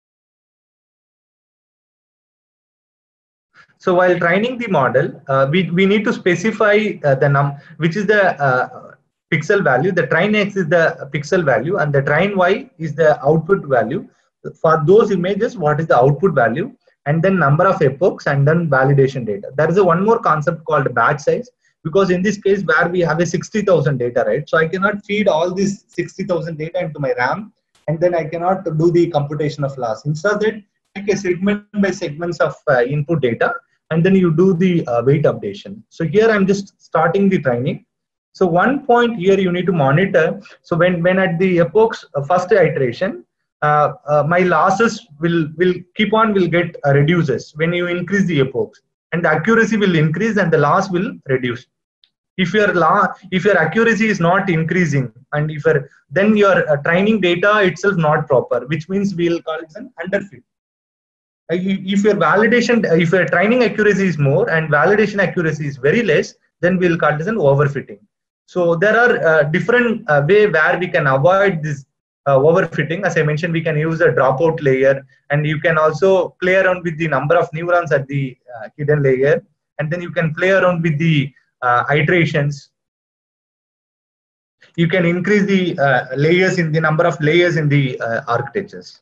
So while training the model, we need to specify the which is the pixel value. The train X is the pixel value, and the train Y is the output value. For those images, what is the output value, and then number of epochs, and then validation data. There is one more concept called batch size, because in this case where we have a 60,000 data, right? So I cannot feed all this 60,000 data into my RAM, and then I cannot do the computation of loss. Instead of that, take a segment by segments of input data, and then you do the weight updation. So here I'm just starting the training. So one point here you need to monitor. So when at the epochs first iteration, my losses will get reduces when you increase the epochs, and the accuracy will increase and the loss will reduce. If your accuracy is not increasing, and then your training data itself not proper, which means we'll call it an underfit. If your training accuracy is more and validation accuracy is very less, then we'll call this an overfitting. So there are different way where we can avoid this overfitting. As I mentioned, we can use a dropout layer, and you can also play around with the number of neurons at the hidden layer, and then you can play around with the iterations. You can increase the layers in the number of layers in the architectures.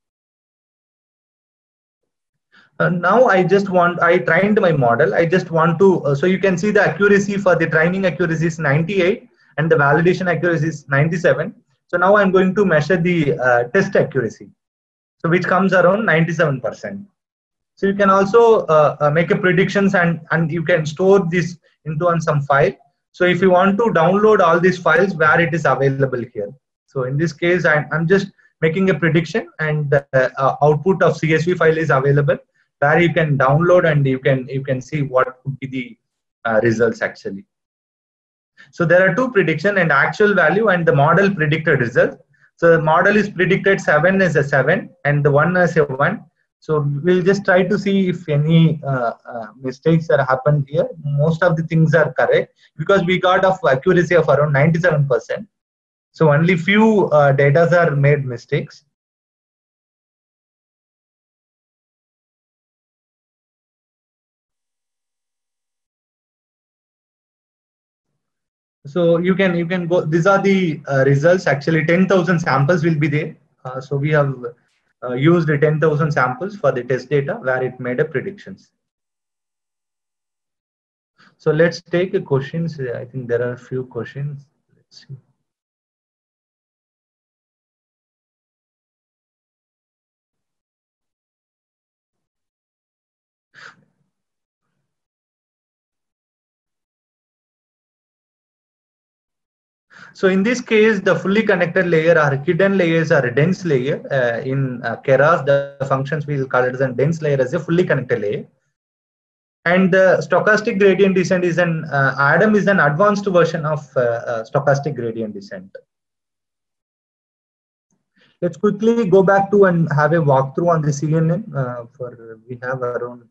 Now I trained my model. I just want to, so you can see the accuracy for the training accuracy is 98 and the validation accuracy is 97. So now I'm going to measure the test accuracy, so which comes around 97%. So you can also make a predictions, and you can store this into some file. So if you want to download all these files, where it is available here. So in this case, I'm just making a prediction, and the output of CSV file is available, where you can download, and you can see what could be the results actually. So there are two prediction, and actual value and the model predicted result. So the model is predicted 7 as a 7 and the 1 as a 1. So we'll just try to see if any mistakes are happened here. Most of the things are correct, because we got of accuracy of around 97%. So only few data are made mistakes. So you can go. These are the results. Actually, 10,000 samples will be there. So we have used 10,000 samples for the test data where it made a predictions. So let's take a questions. I think there are a few questions. Let's see. So in this case, the fully connected layer or hidden layers are a dense layer. In Keras, the functions we will call it as a dense layer as a fully connected layer. And the stochastic gradient descent is an ADAM is an advanced version of stochastic gradient descent. Let's quickly go back to and have a walkthrough on the CNN. We have around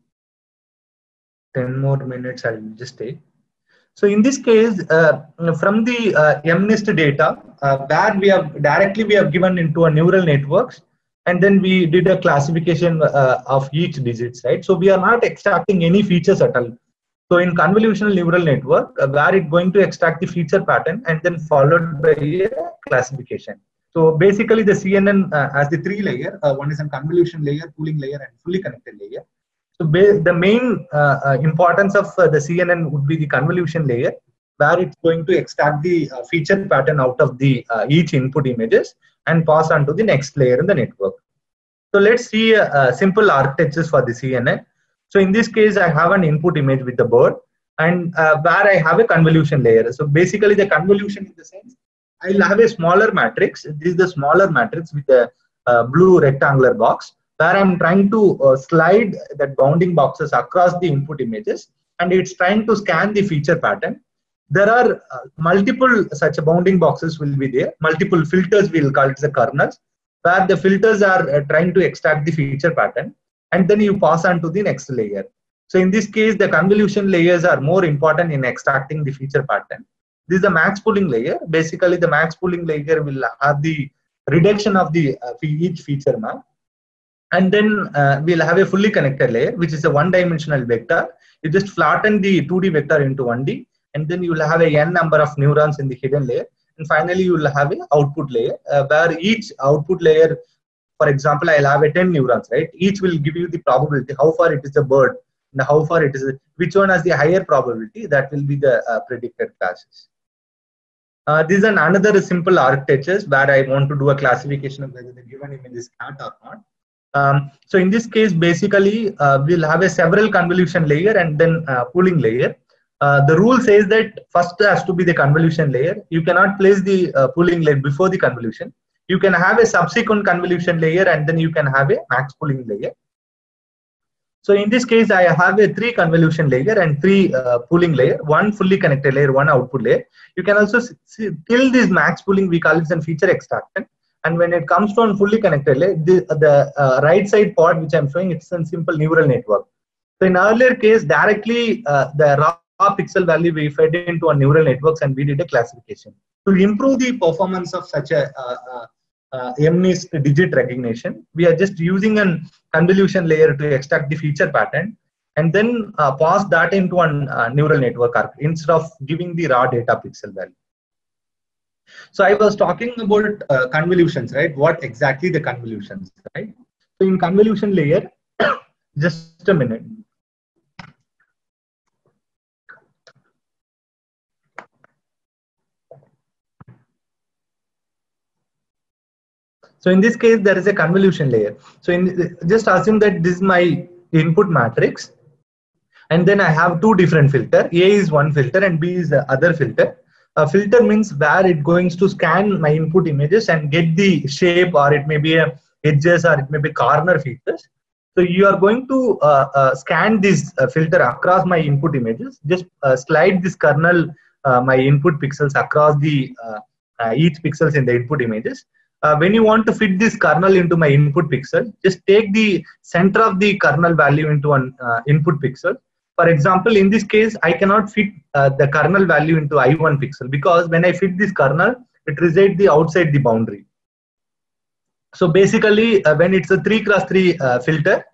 10 more minutes. I will just take. So in this case, from the MNIST data, where we have given into a neural networks, and then we did a classification of each digits, right? So we are not extracting any features at all. So in convolutional neural network, where it's going to extract the feature pattern and then followed by a classification. So basically the CNN has the three layer. One is a convolution layer, pooling layer, and fully connected layer. So the main importance of the CNN would be the convolution layer, where it's going to extract the feature pattern out of the each input images and pass on to the next layer in the network. So let's see simple architectures for the CNN. So in this case, I have an input image with the bird, and where I have a convolution layer. So basically the convolution in the sense, I'll have a smaller matrix. This is the smaller matrix with a blue rectangular box, where I'm trying to slide that bounding boxes across the input images, and it's trying to scan the feature pattern. There are multiple such bounding boxes will be there. Multiple filters, we'll call it the kernels, where the filters are trying to extract the feature pattern, and then you pass on to the next layer. So in this case, the convolution layers are more important in extracting the feature pattern. This is the max pooling layer. Basically, the max pooling layer will have the reduction of the each feature map. And then we'll have a fully connected layer, which is a one-dimensional vector. You just flatten the 2D vector into 1D, and then you will have a n number of neurons in the hidden layer. And finally, you will have an output layer, where each output layer, for example, I'll have a 10 neurons, right? Each will give you the probability, how far it is a bird, and how far it is, which one has the higher probability, that will be the predicted classes. This is another simple architectures where I want to do a classification of whether the given image is cat or not. So in this case, basically, we'll have a several convolution layer and then pooling layer. The rule says that first has to be the convolution layer. You cannot place the pooling layer before the convolution. You can have a subsequent convolution layer, and then you can have a max pooling layer. So in this case, I have a 3 convolution layer and 3 pooling layer, 1 fully connected layer, 1 output layer. You can also see till this max pooling, we call it a feature extraction. And when it comes to a fully connected layer, the right side part which I'm showing, it's a simple neural network. So in earlier case, directly the raw pixel value we fed into a neural networks, and we did a classification. To improve the performance of such a MNIST digit recognition, we are just using a convolution layer to extract the feature pattern, and then pass that into a neural network instead of giving the raw data pixel value. So I was talking about convolutions, right? What exactly the convolutions, right? So in convolution layer, just a minute. So in this case, there is a convolution layer. So just assume that this is my input matrix, and then I have 2 different filters. A is one filter and B is the other filter. A filter means where it going to scan my input images and get the shape, or it may be a edges, or it may be corner features. So you are going to scan this filter across my input images. Just slide this kernel, my input pixels across the each pixels in the input images. When you want to fit this kernel into my input pixel, just take the center of the kernel value into an input pixel. For example, in this case, I cannot fit the kernel value into I1 pixel, because when I fit this kernel, it resides outside the boundary. So basically, when it's a 3x3 filter,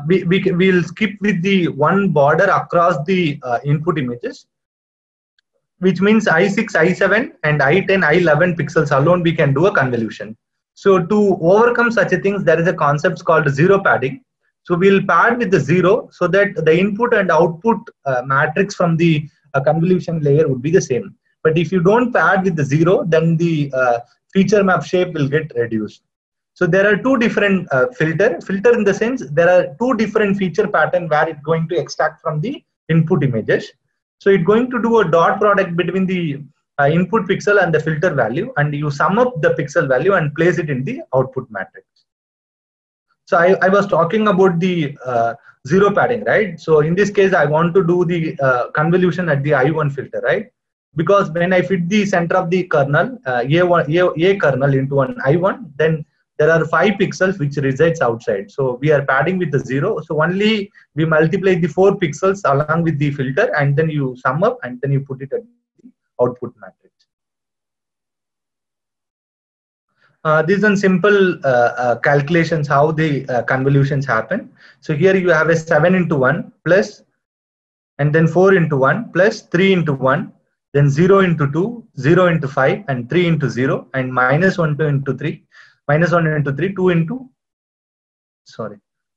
we'll skip with the one border across the input images. which means I6, I7 and I10, I11 pixels alone we can do a convolution. So to overcome such a things, there is a concept called zero padding. So we'll pad with the zero so that the input and output matrix from the convolution layer would be the same. But if you don't pad with the zero, then the feature map shape will get reduced. So there are two different filter in the sense there are two different feature pattern where it's going to extract from the input images. So it's going to do a dot product between the input pixel and the filter value, and you sum up the pixel value and place it in the output matrix. So I was talking about the zero padding, right? So in this case, I want to do the convolution at the I1 filter, right? Because when I fit the center of the kernel, A kernel into an I1, then there are 5 pixels which resides outside. So we are padding with the 0. So only we multiply the 4 pixels along with the filter, and then you sum up and then you put it at the output matrix. These are simple calculations how the convolutions happen. So here you have a 7 into 1 plus, and then 4 into 1 plus 3 into 1, then 0 into 2, 0 into 5, and 3 into 0, and minus 1 2 into 3, minus 1 into 3, 2 into, sorry,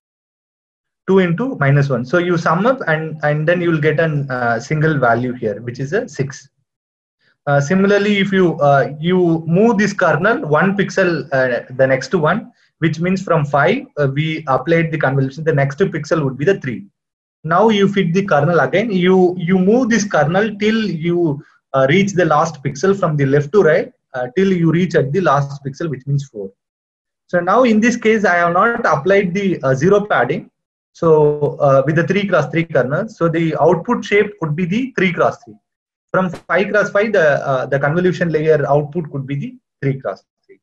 2 into minus 1. So you sum up and then you will get a single value here, which is a 6. Similarly, if you move this kernel 1 pixel the next one, which means from 5 we applied the convolution, the next pixel would be the 3. Now you fit the kernel again. You move this kernel till you reach the last pixel from the left to right till you reach at the last pixel, which means 4. So now in this case, I have not applied the zero padding. So with the 3 cross 3 kernel, so the output shape could be the 3 cross 3. From 5 cross 5, the convolution layer output could be the 3 cross 3.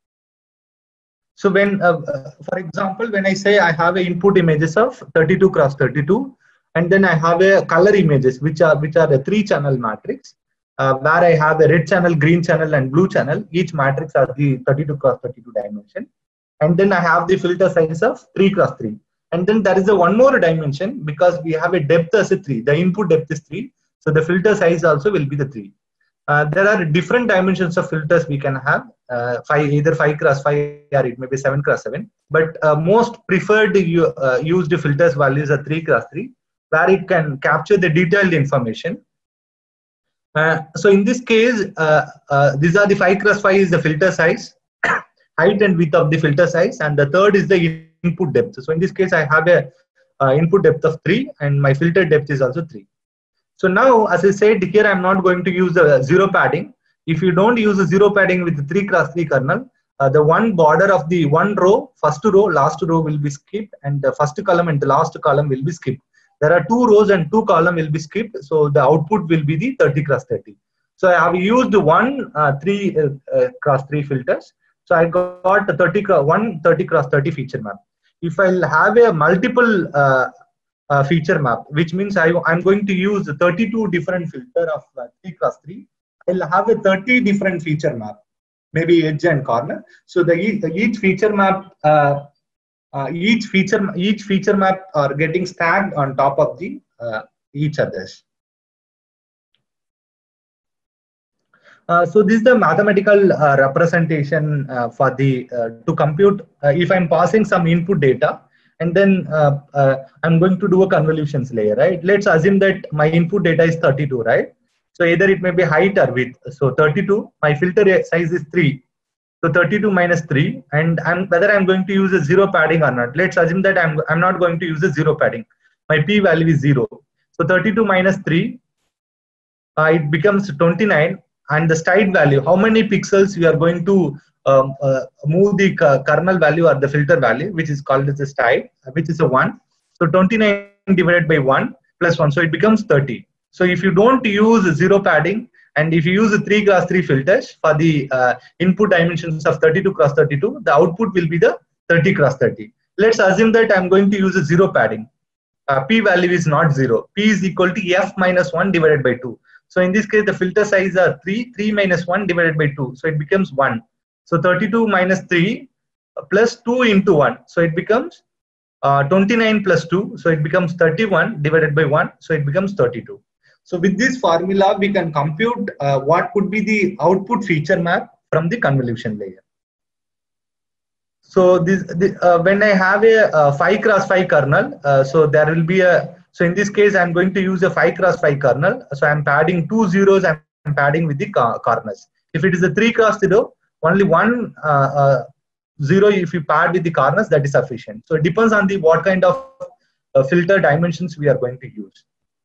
So when, for example, when I say I have a input images of 32 cross 32, and then I have a color images which are a 3-channel matrix, where I have a red channel, green channel, and blue channel. Each matrix has the 32 cross 32 dimension, and then I have the filter size of 3 cross 3. And then there is a one more dimension because we have a depth as a 3. The input depth is 3. So the filter size also will be the 3. There are different dimensions of filters we can have, either 5 cross 5 or it may be 7 cross 7. But most preferred used filters values are 3 cross 3, where it can capture the detailed information. So in this case, these are the 5 cross 5 is the filter size, height and width of the filter size, and the third is the input depth. So in this case, I have a input depth of 3, and my filter depth is also 3. So now, as I said here, I'm not going to use the zero padding. If you don't use the zero padding with the 3 cross 3 kernel, the one border of the one row, first row, last row will be skipped, and the first column and the last column will be skipped. There are 2 rows and 2 columns will be skipped, so the output will be the 30 cross 30. So I have used 3 cross 3 filters. So I got one 30 cross 30 feature map. If I'll have a multiple feature map, which means I'm going to use 32 different filter of 3 cross 3. I'll have a 30 different feature map, maybe edge and corner. So each feature map, each feature map are getting stacked on top of the each others. So this is the mathematical representation for the to compute. If I'm passing some input data, and then I'm going to do a convolutions layer, right? Let's assume that my input data is 32, right? So either it may be height or width. So 32, my filter size is 3. So 32 minus 3, and whether I'm going to use a zero padding or not. Let's assume that I'm not going to use a zero padding. My p value is 0. So 32 minus 3, it becomes 29. And the stride value, how many pixels we are going to move the kernel value or the filter value, which is called as the stride, which is a 1. So 29 divided by 1 plus 1, so it becomes 30. So if you don't use zero padding, and if you use the 3 cross 3 filters for the input dimensions of 32 cross 32, the output will be the 30 cross 30. Let's assume that I'm going to use a zero padding. P value is not 0. P is equal to f minus 1 divided by 2. So in this case, the filter size are 3. 3 minus 1 divided by 2. So it becomes 1. So 32 minus 3 plus 2 into 1. So it becomes 29 plus 2. So it becomes 31 divided by 1. So it becomes 32. So with this formula, we can compute what could be the output feature map from the convolution layer. So when I have a 5 cross 5 kernel, so there will be so in this case, I'm going to use a 5 cross 5 kernel. So I'm padding 2 zeros, I'm padding with the corners. If it is a 3 cross 0, only one 0 if you pad with the corners, that is sufficient. So it depends on the what kind of filter dimensions we are going to use.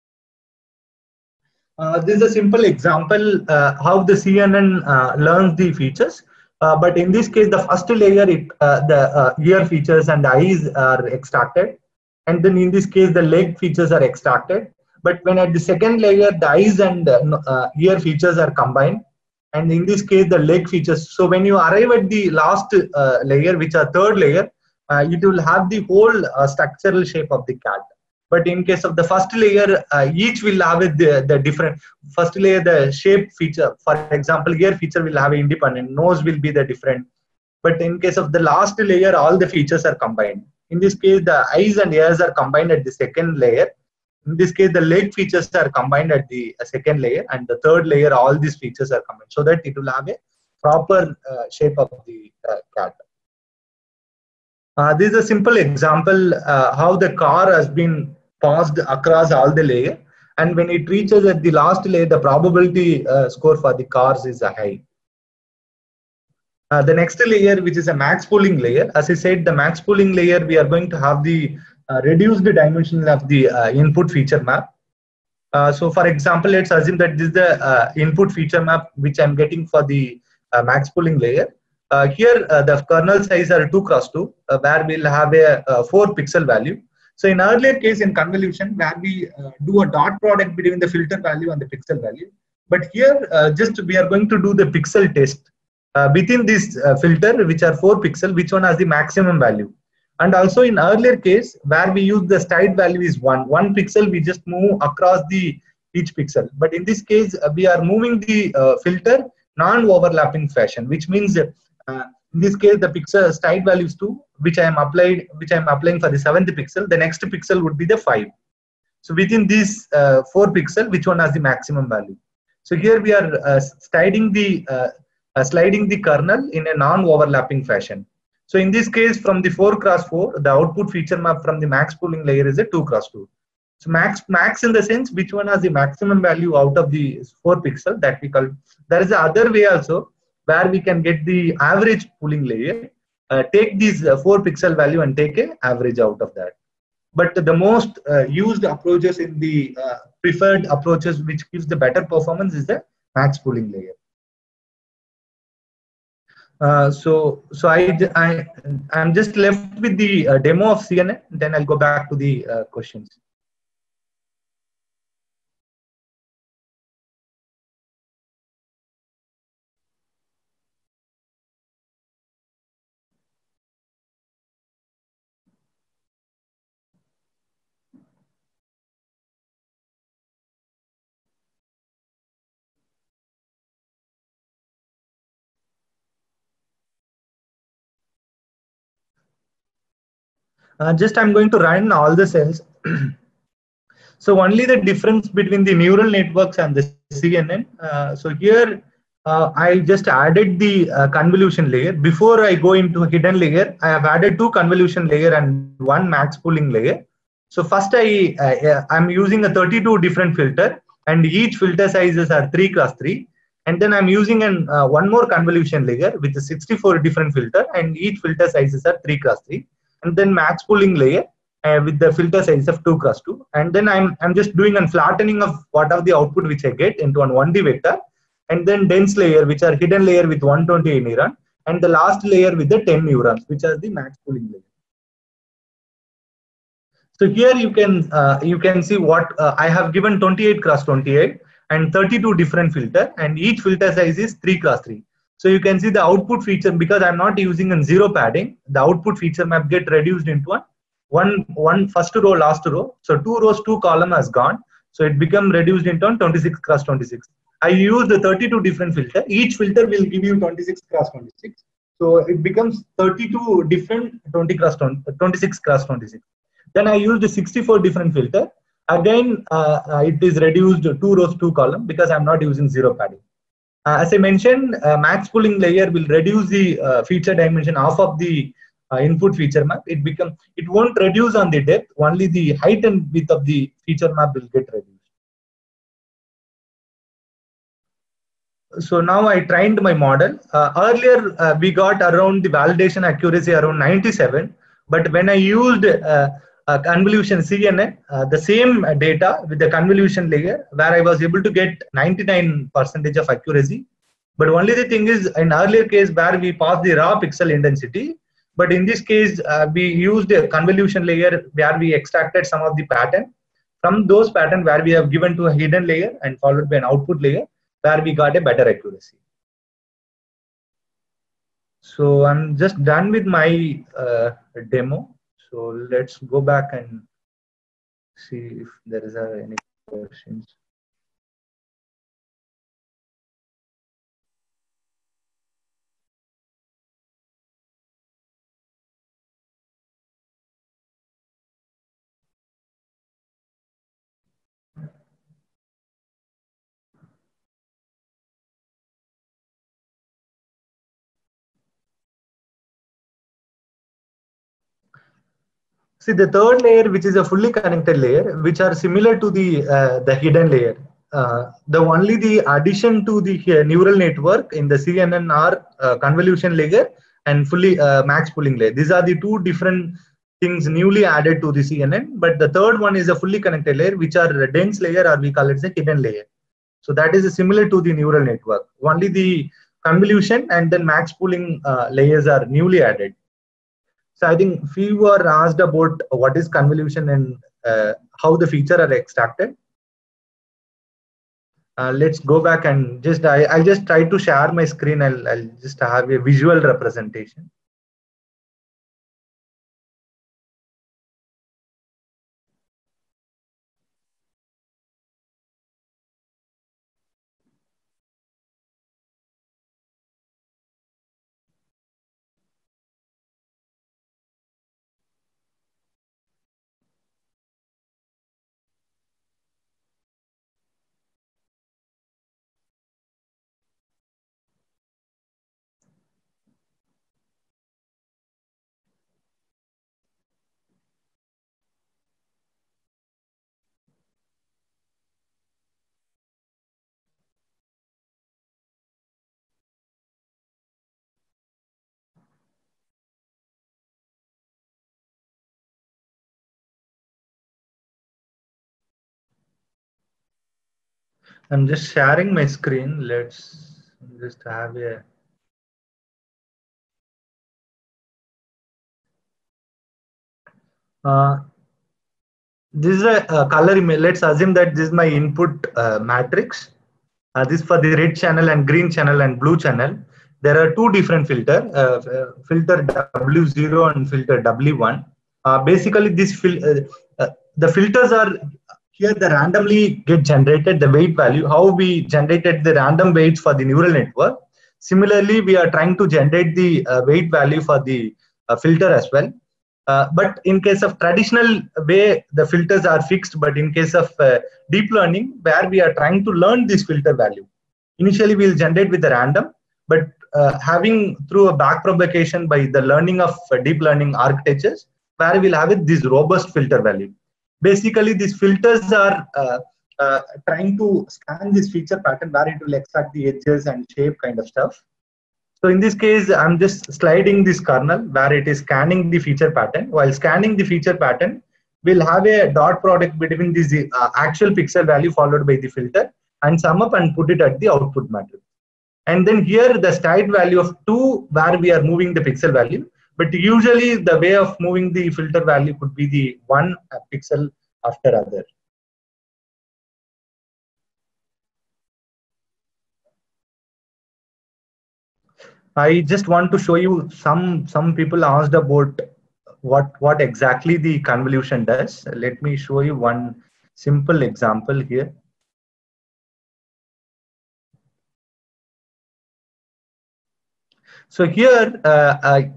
This is a simple example how the CNN learns the features. But in this case, the first layer, the ear features and the eyes are extracted. And then in this case, the leg features are extracted. But when at the second layer, the eyes and ear features are combined. And in this case, the leg features. So when you arrive at the last layer, which are third layer, it will have the whole structural shape of the cat. But in case of the first layer, each will have the different. First layer, the shape feature, for example, ear feature will have independent, nose will be the different. But in case of the last layer, all the features are combined. In this case, the eyes and ears are combined at the second layer. In this case, the leg features are combined at the second layer, and the third layer, all these features are combined, so that it will have a proper shape of the cat. This is a simple example how the car has been passed across all the layer, and when it reaches at the last layer, the probability score for the cars is high. The next layer, which is a max pooling layer, as I said, the max pooling layer, we are going to have the reduced dimension of the input feature map. So for example, let's assume that this is the input feature map which I'm getting for the max pooling layer. Here the kernel size are 2 cross 2, where we'll have a 4 pixel value. So in earlier case in convolution, where we do a dot product between the filter value and the pixel value. But here just we are going to do the pixel test within this filter, which are 4 pixel, which one has the maximum value. And also in earlier case, where we use the stride value is 1 pixel, we just move across the each pixel. But in this case, we are moving the filter non-overlapping fashion, which means in this case the pixel stride value is 2, which I am applying for the 7th pixel. The next pixel would be the 5. So within these 4 pixel, which one has the maximum value? So here we are sliding the kernel in a non-overlapping fashion. So in this case, from the 4 cross 4, the output feature map from the max pooling layer is a 2 cross 2. So max in the sense which one has the maximum value out of the 4 pixel, that we call. There is the other way also, where we can get the average pooling layer, take these 4 pixel value and take an average out of that. But the most used approaches in the preferred approaches which gives the better performance is the max pooling layer. So I'm just left with the demo of CNN, then I'll go back to the questions. Just I'm going to run all the cells. So only the difference between the neural networks and the CNN. So here I just added the convolution layer. Before I go into hidden layer, I have added 2 convolution layer and 1 max pooling layer. So first I'm using a 32 different filter, and each filter sizes are 3 cross 3. And then I'm using one more convolution layer with 64 different filter, and each filter sizes are 3 cross 3. And then max pooling layer with the filter size of 2 cross 2. And then I'm just doing a flattening of what are the output which I get into an 1D vector. And then dense layer, which are hidden layer with 128 neuron. And the last layer with the 10 neurons, which are the max pooling layer. So here you can see what I have given 28 cross 28 and 32 different filter, and each filter size is 3 cross 3. So you can see the output feature, because I'm not using a 0 padding, the output feature map get reduced into one first row, last row. So 2 rows, 2 column has gone. So it become reduced into 26 cross 26. I use the 32 different filter. Each filter will give you 26 cross 26. So it becomes 32 different 26 cross 26. Then I used the 64 different filter. Again, it is reduced to 2 rows, 2 columns because I'm not using zero padding. As I mentioned, max pooling layer will reduce the feature dimension half of the input feature map. It won't reduce on the depth, only the height and width of the feature map will get reduced. So now I trained my model. Earlier, we got around the validation accuracy around 97, but when I used convolution CNN, the same data with the convolution layer, where I was able to get 99% of accuracy. But only the thing is, in earlier case where we passed the raw pixel intensity, but in this case, we used a convolution layer where we extracted some of the pattern. From those pattern where we have given to a hidden layer and followed by an output layer, where we got a better accuracy. So I'm just done with my demo. So let's go back and see if there is any questions. See, the third layer, which is a fully connected layer, which are similar to the hidden layer. The only the addition to the neural network in the CNN are convolution layer and fully max pooling layer. These are the two different things newly added to the CNN. But the third one is a fully connected layer, which are a dense layer, or we call it the hidden layer. So that is similar to the neural network. Only the convolution and then max pooling layers are newly added. So I think few were asked about what is convolution and how the feature are extracted. Let's go back and I'll just try to share my screen. I'll just have a visual representation. I'm just sharing my screen. Let's just have a this is a color image. Let's assume that this is my input matrix. This is for the red channel and green channel and blue channel. There are two different filters, filter W0 and filter W1. Basically, the filters are here. They randomly get generated the weight value. How we generated the random weights for the neural network. Similarly, we are trying to generate the weight value for the filter as well. But in case of traditional way, the filters are fixed. But in case of deep learning, where we are trying to learn this filter value, initially we'll generate with the random, but having through a back propagation by the learning of deep learning architectures, where we'll have this robust filter value. Basically, these filters are trying to scan this feature pattern where it will extract the edges and shape kind of stuff. So in this case, I'm just sliding this kernel where it is scanning the feature pattern. While scanning the feature pattern, we'll have a dot product between this actual pixel value followed by the filter and sum up and put it at the output matrix. And then here the start value of 2 where we are moving the pixel value. But usually the way of moving the filter value could be the 1 pixel after other. I just want to show you some people asked about what exactly the convolution does. Let me show you one simple example here. So here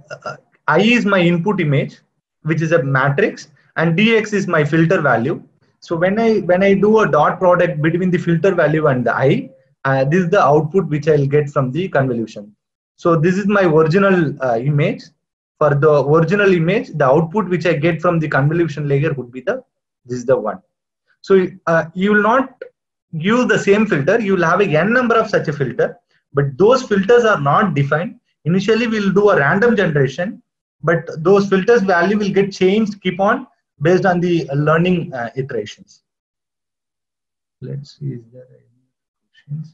I is my input image, which is a matrix, and dx is my filter value. So when I do a dot product between the filter value and the I, this is the output which I'll get from the convolution. So this is my original image. For the original image, the output which I get from the convolution layer would be this is the one. So you will not use the same filter. You will have a n number of such a filter, but those filters are not defined. Initially, we'll do a random generation, but those filters value will get changed, keep on based on the learning iterations. Let's see, is there any questions?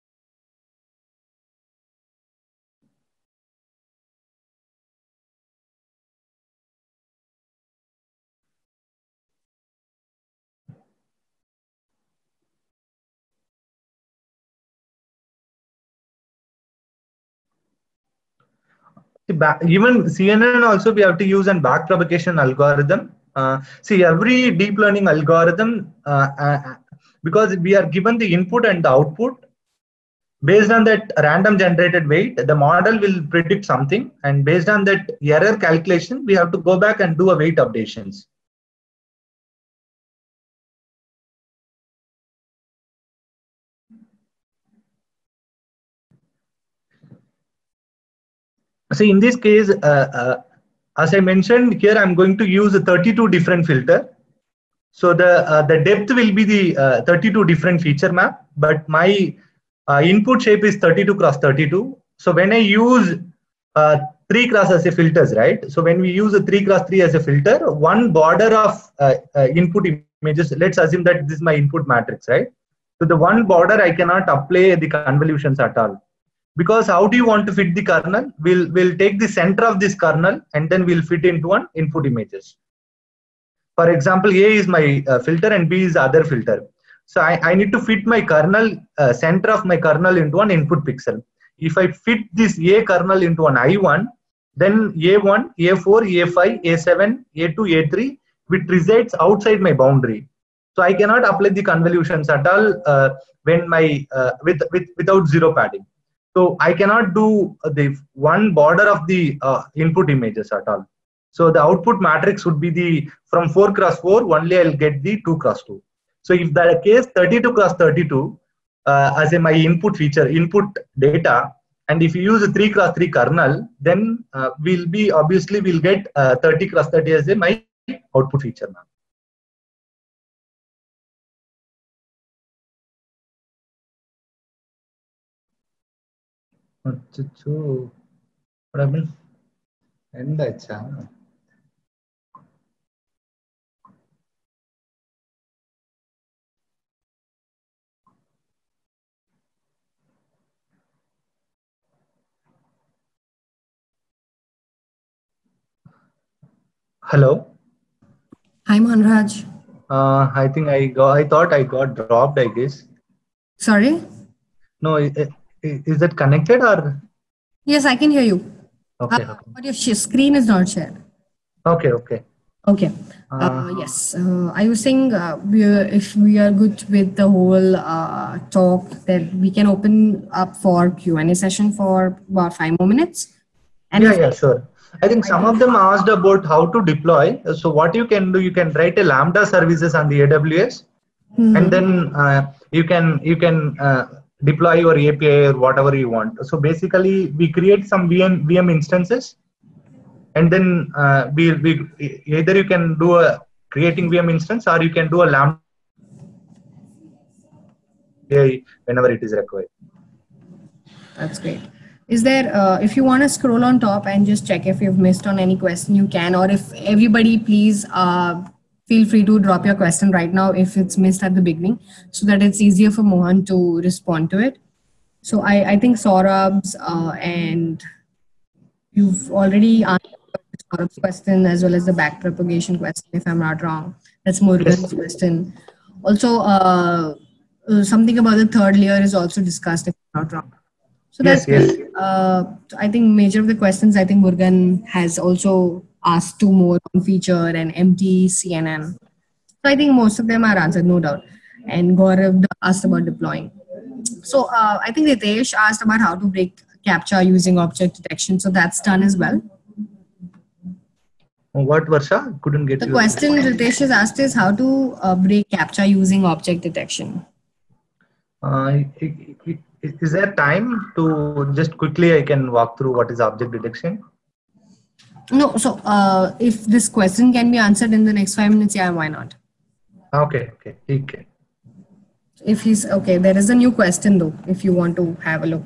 Even CNN also we have to use an back propagation algorithm. See, every deep learning algorithm, because we are given the input and the output, based on that random generated weight, the model will predict something, and based on that error calculation, we have to go back and do a weight updations. So in this case, as I mentioned here, I'm going to use a 32 different filter. So the depth will be the 32 different feature map, but my input shape is 32 cross 32. So when I use 3 cross as a filters, right? So when we use a 3 cross 3 as a filter, one border of input images, let's assume that this is my input matrix, right? So the one border I cannot apply the convolutions at all. Because how do you want to fit the kernel? We'll take the center of this kernel and then we'll fit into one input images. For example, A is my filter and B is the other filter. So I need to fit my kernel, center of my kernel into an input pixel. If I fit this A kernel into an I1, then A1, A4, A5, A7, A2, A3, which resides outside my boundary. So I cannot apply the convolutions at all when my without zero padding. So I cannot do the one border of the input images at all. So the output matrix would be the from 4 cross 4, only I'll get the 2 cross 2. So if that case 32 cross 32 as my input feature, input data, and if you use a 3 cross 3 kernel, then we'll get 30 cross 30 as my output feature now. What happened? End acha. Hello. Hi, Mohanraj. I think I thought I got dropped, I guess. Sorry? No, is that connected or? Yes, I can hear you. Okay. But your screen is not shared. Okay. Okay. Yes. I was saying if we are good with the whole talk, then we can open up for Q&A session for about 5 more minutes. And yeah, sure. I think some of them asked about how to deploy. So what you can do, you can write a Lambda services on the AWS, and then you can deploy your API or whatever you want. So basically, we create some VM instances, and then we either you can do a creating VM instance or you can do a Lambda API whenever it is required. That's great. Is there, if you want to scroll on top and just check if you've missed on any question, you can, or if everybody, please feel free to drop your question right now if it's missed at the beginning, so that it's easier for Mohan to respond to it. So I think Saurabh's and you've already answered Saurabh's question as well as the back propagation question, if I'm not wrong. That's Murugan's question. Also, something about the third layer is also discussed, if I'm not wrong. So that's yes. I think major of the questions, I think Murugan has also asked 2 more on feature and MT, CNN. So I think most of them are answered, no doubt. And Gaurav asked about deploying. So I think Ritesh asked about how to break CAPTCHA using object detection. So that's done as well. What, Varsha? Couldn't get The you. question Ritesh has asked is how to break CAPTCHA using object detection. Is there time to just quickly I can walk through what is object detection? No, so if this question can be answered in the next 5 minutes, yeah, why not? Okay. If he's okay, there is a new question though, if you want to have a look.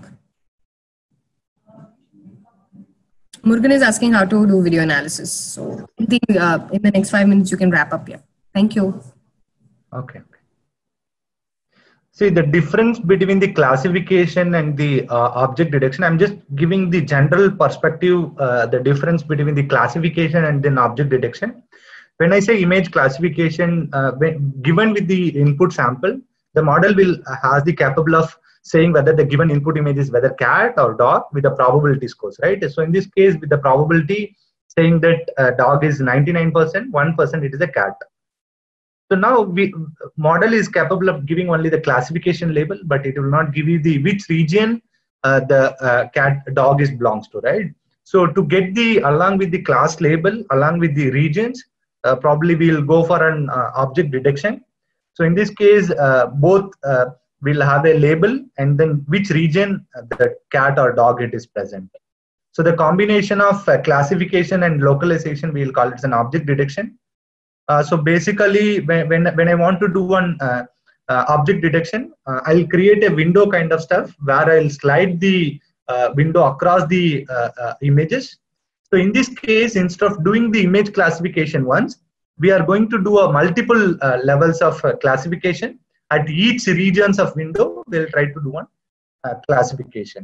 Murugan is asking how to do video analysis. So I think in the next 5 minutes, you can wrap up here. Thank you. Okay. See the difference between the classification and the object detection. I'm just giving the general perspective, the difference between the classification and then object detection. When I say image classification, given with the input sample, the model will has the capable of saying whether the given input image is whether cat or dog with the probability scores, right? So in this case, with the probability saying that dog is 99%, 1% it is a cat. So now model is capable of giving only the classification label, but it will not give you the which region the cat dog is belongs to, right? So to get the along with the class label, along with the regions, probably we'll go for an object detection. So in this case, both will have a label and then which region the cat or dog it is present. So the combination of classification and localization, we'll call it an object detection. So basically, when I want to do one object detection, I'll create a window kind of stuff where I'll slide the window across the images. So in this case, instead of doing the image classification once, we are going to do a multiple levels of classification. At each regions of window, we'll try to do one classification.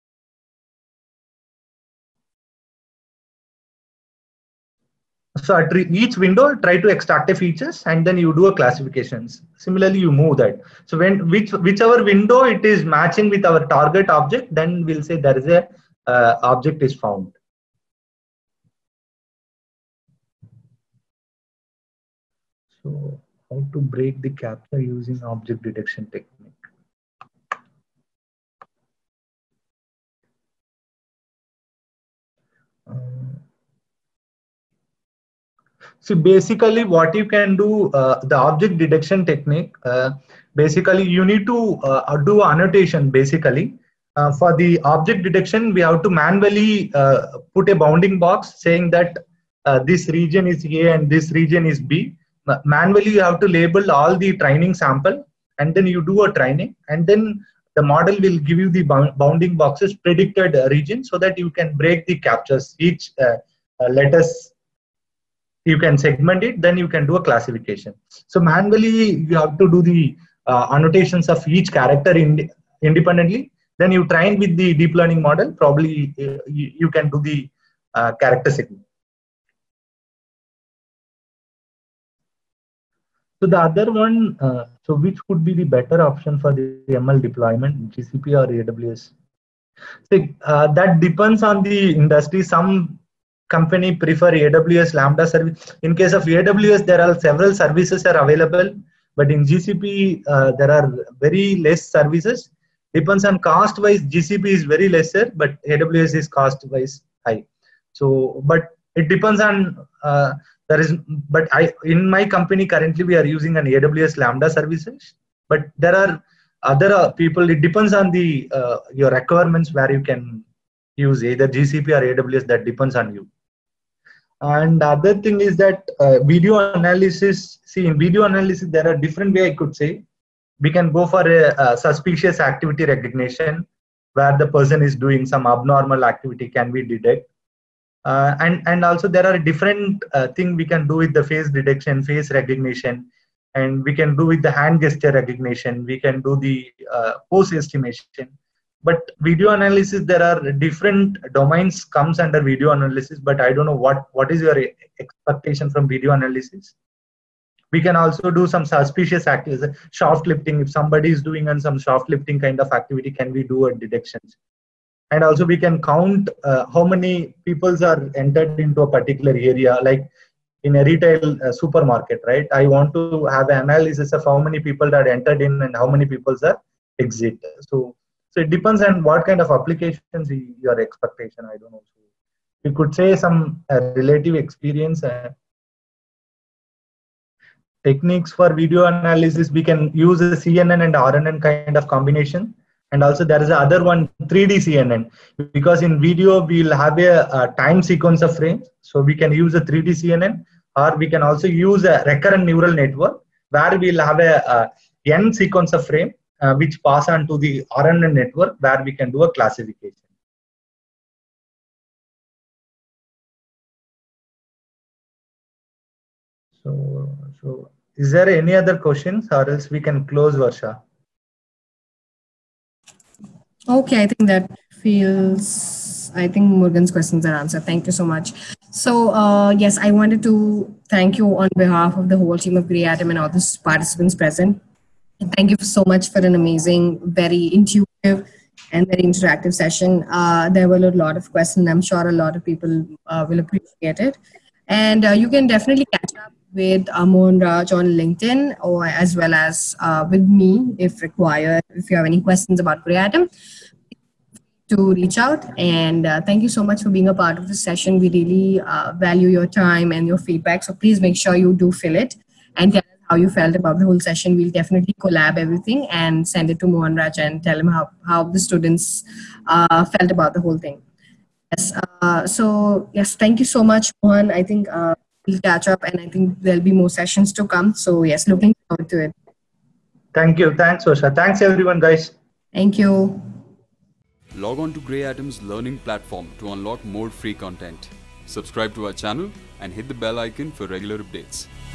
So at each window, try to extract a features and then you do a classifications. Similarly, you move that. So when whichever window it is matching with our target object, then we'll say there is a object is found. So how to break the CAPTCHA using object detection technique? So basically what you can do, the object detection technique, basically you need to do annotation basically. For the object detection, we have to manually put a bounding box saying that this region is A and this region is B. Manually you have to label all the training sample and then you do a training and then the model will give you the bounding boxes predicted region so that you can break the captures. Each letters you can segment it, then you can do a classification. So manually you have to do the annotations of each character independently. Then you train with the deep learning model, probably you can do the character segment. So the other one, so which could be the better option for the ML deployment, GCP or AWS? So that depends on the industry. Some company prefer AWS Lambda service. In case of AWS, there are several services are available, but in GCP, there are very less services. Depends on cost wise, GCP is very lesser, but AWS is cost wise high. So, but it depends on, in my company currently we are using an AWS Lambda services, but there are other people, it depends on the your requirements where you can use either GCP or AWS, that depends on you. And the other thing is that video analysis, see in video analysis, there are different way I could say. We can go for a suspicious activity recognition where the person is doing some abnormal activity can be detect. And also there are different thing we can do with the face detection, face recognition, and we can do with the hand gesture recognition. We can do the pose estimation. But video analysis, there are different domains comes under video analysis, but I don't know what is your expectation from video analysis. We can also do some suspicious activity, shoplifting. If somebody is doing some shoplifting kind of activity, can we do a detections? And also we can count how many people are entered into a particular area, like in a retail supermarket, right? I want to have an analysis of how many people are entered in and how many people are exit. So it depends on what kind of applications your expectation. I don't know. So you could say some relative experience. Techniques for video analysis, we can use a CNN and RNN kind of combination. And also there is another one, 3D CNN, because in video we'll have a time sequence of frames. So we can use a 3D CNN, or we can also use a recurrent neural network where we'll have a n sequence of frame which pass on to the RNN network where we can do a classification. So is there any other questions, or else we can close, Varsha? Okay, I think that I think Morgan's questions are answered. Thank you so much. So yes, I wanted to thank you on behalf of the whole team of GreyAtom and all the participants present. And thank you so much for an amazing, very intuitive and very interactive session. There were a lot of questions. I'm sure a lot of people will appreciate it. And you can definitely catch up with Mohanraj on LinkedIn, or as well as with me if required. If you have any questions about GreyAtom, to reach out. And thank you so much for being a part of this session. We really value your time and your feedback. So please make sure you do fill it and tell us how you felt about the whole session. We'll definitely collab everything and send it to Mohanraj and tell him how the students felt about the whole thing. Yes. So yes, thank you so much, Mohan. I think we'll catch up, and I think there'll be more sessions to come. So yes, looking forward to it. Thank you. Thanks, Varsha. Thanks, everyone, guys. Thank you. Log on to GreyAtom's learning platform to unlock more free content. Subscribe to our channel and hit the bell icon for regular updates.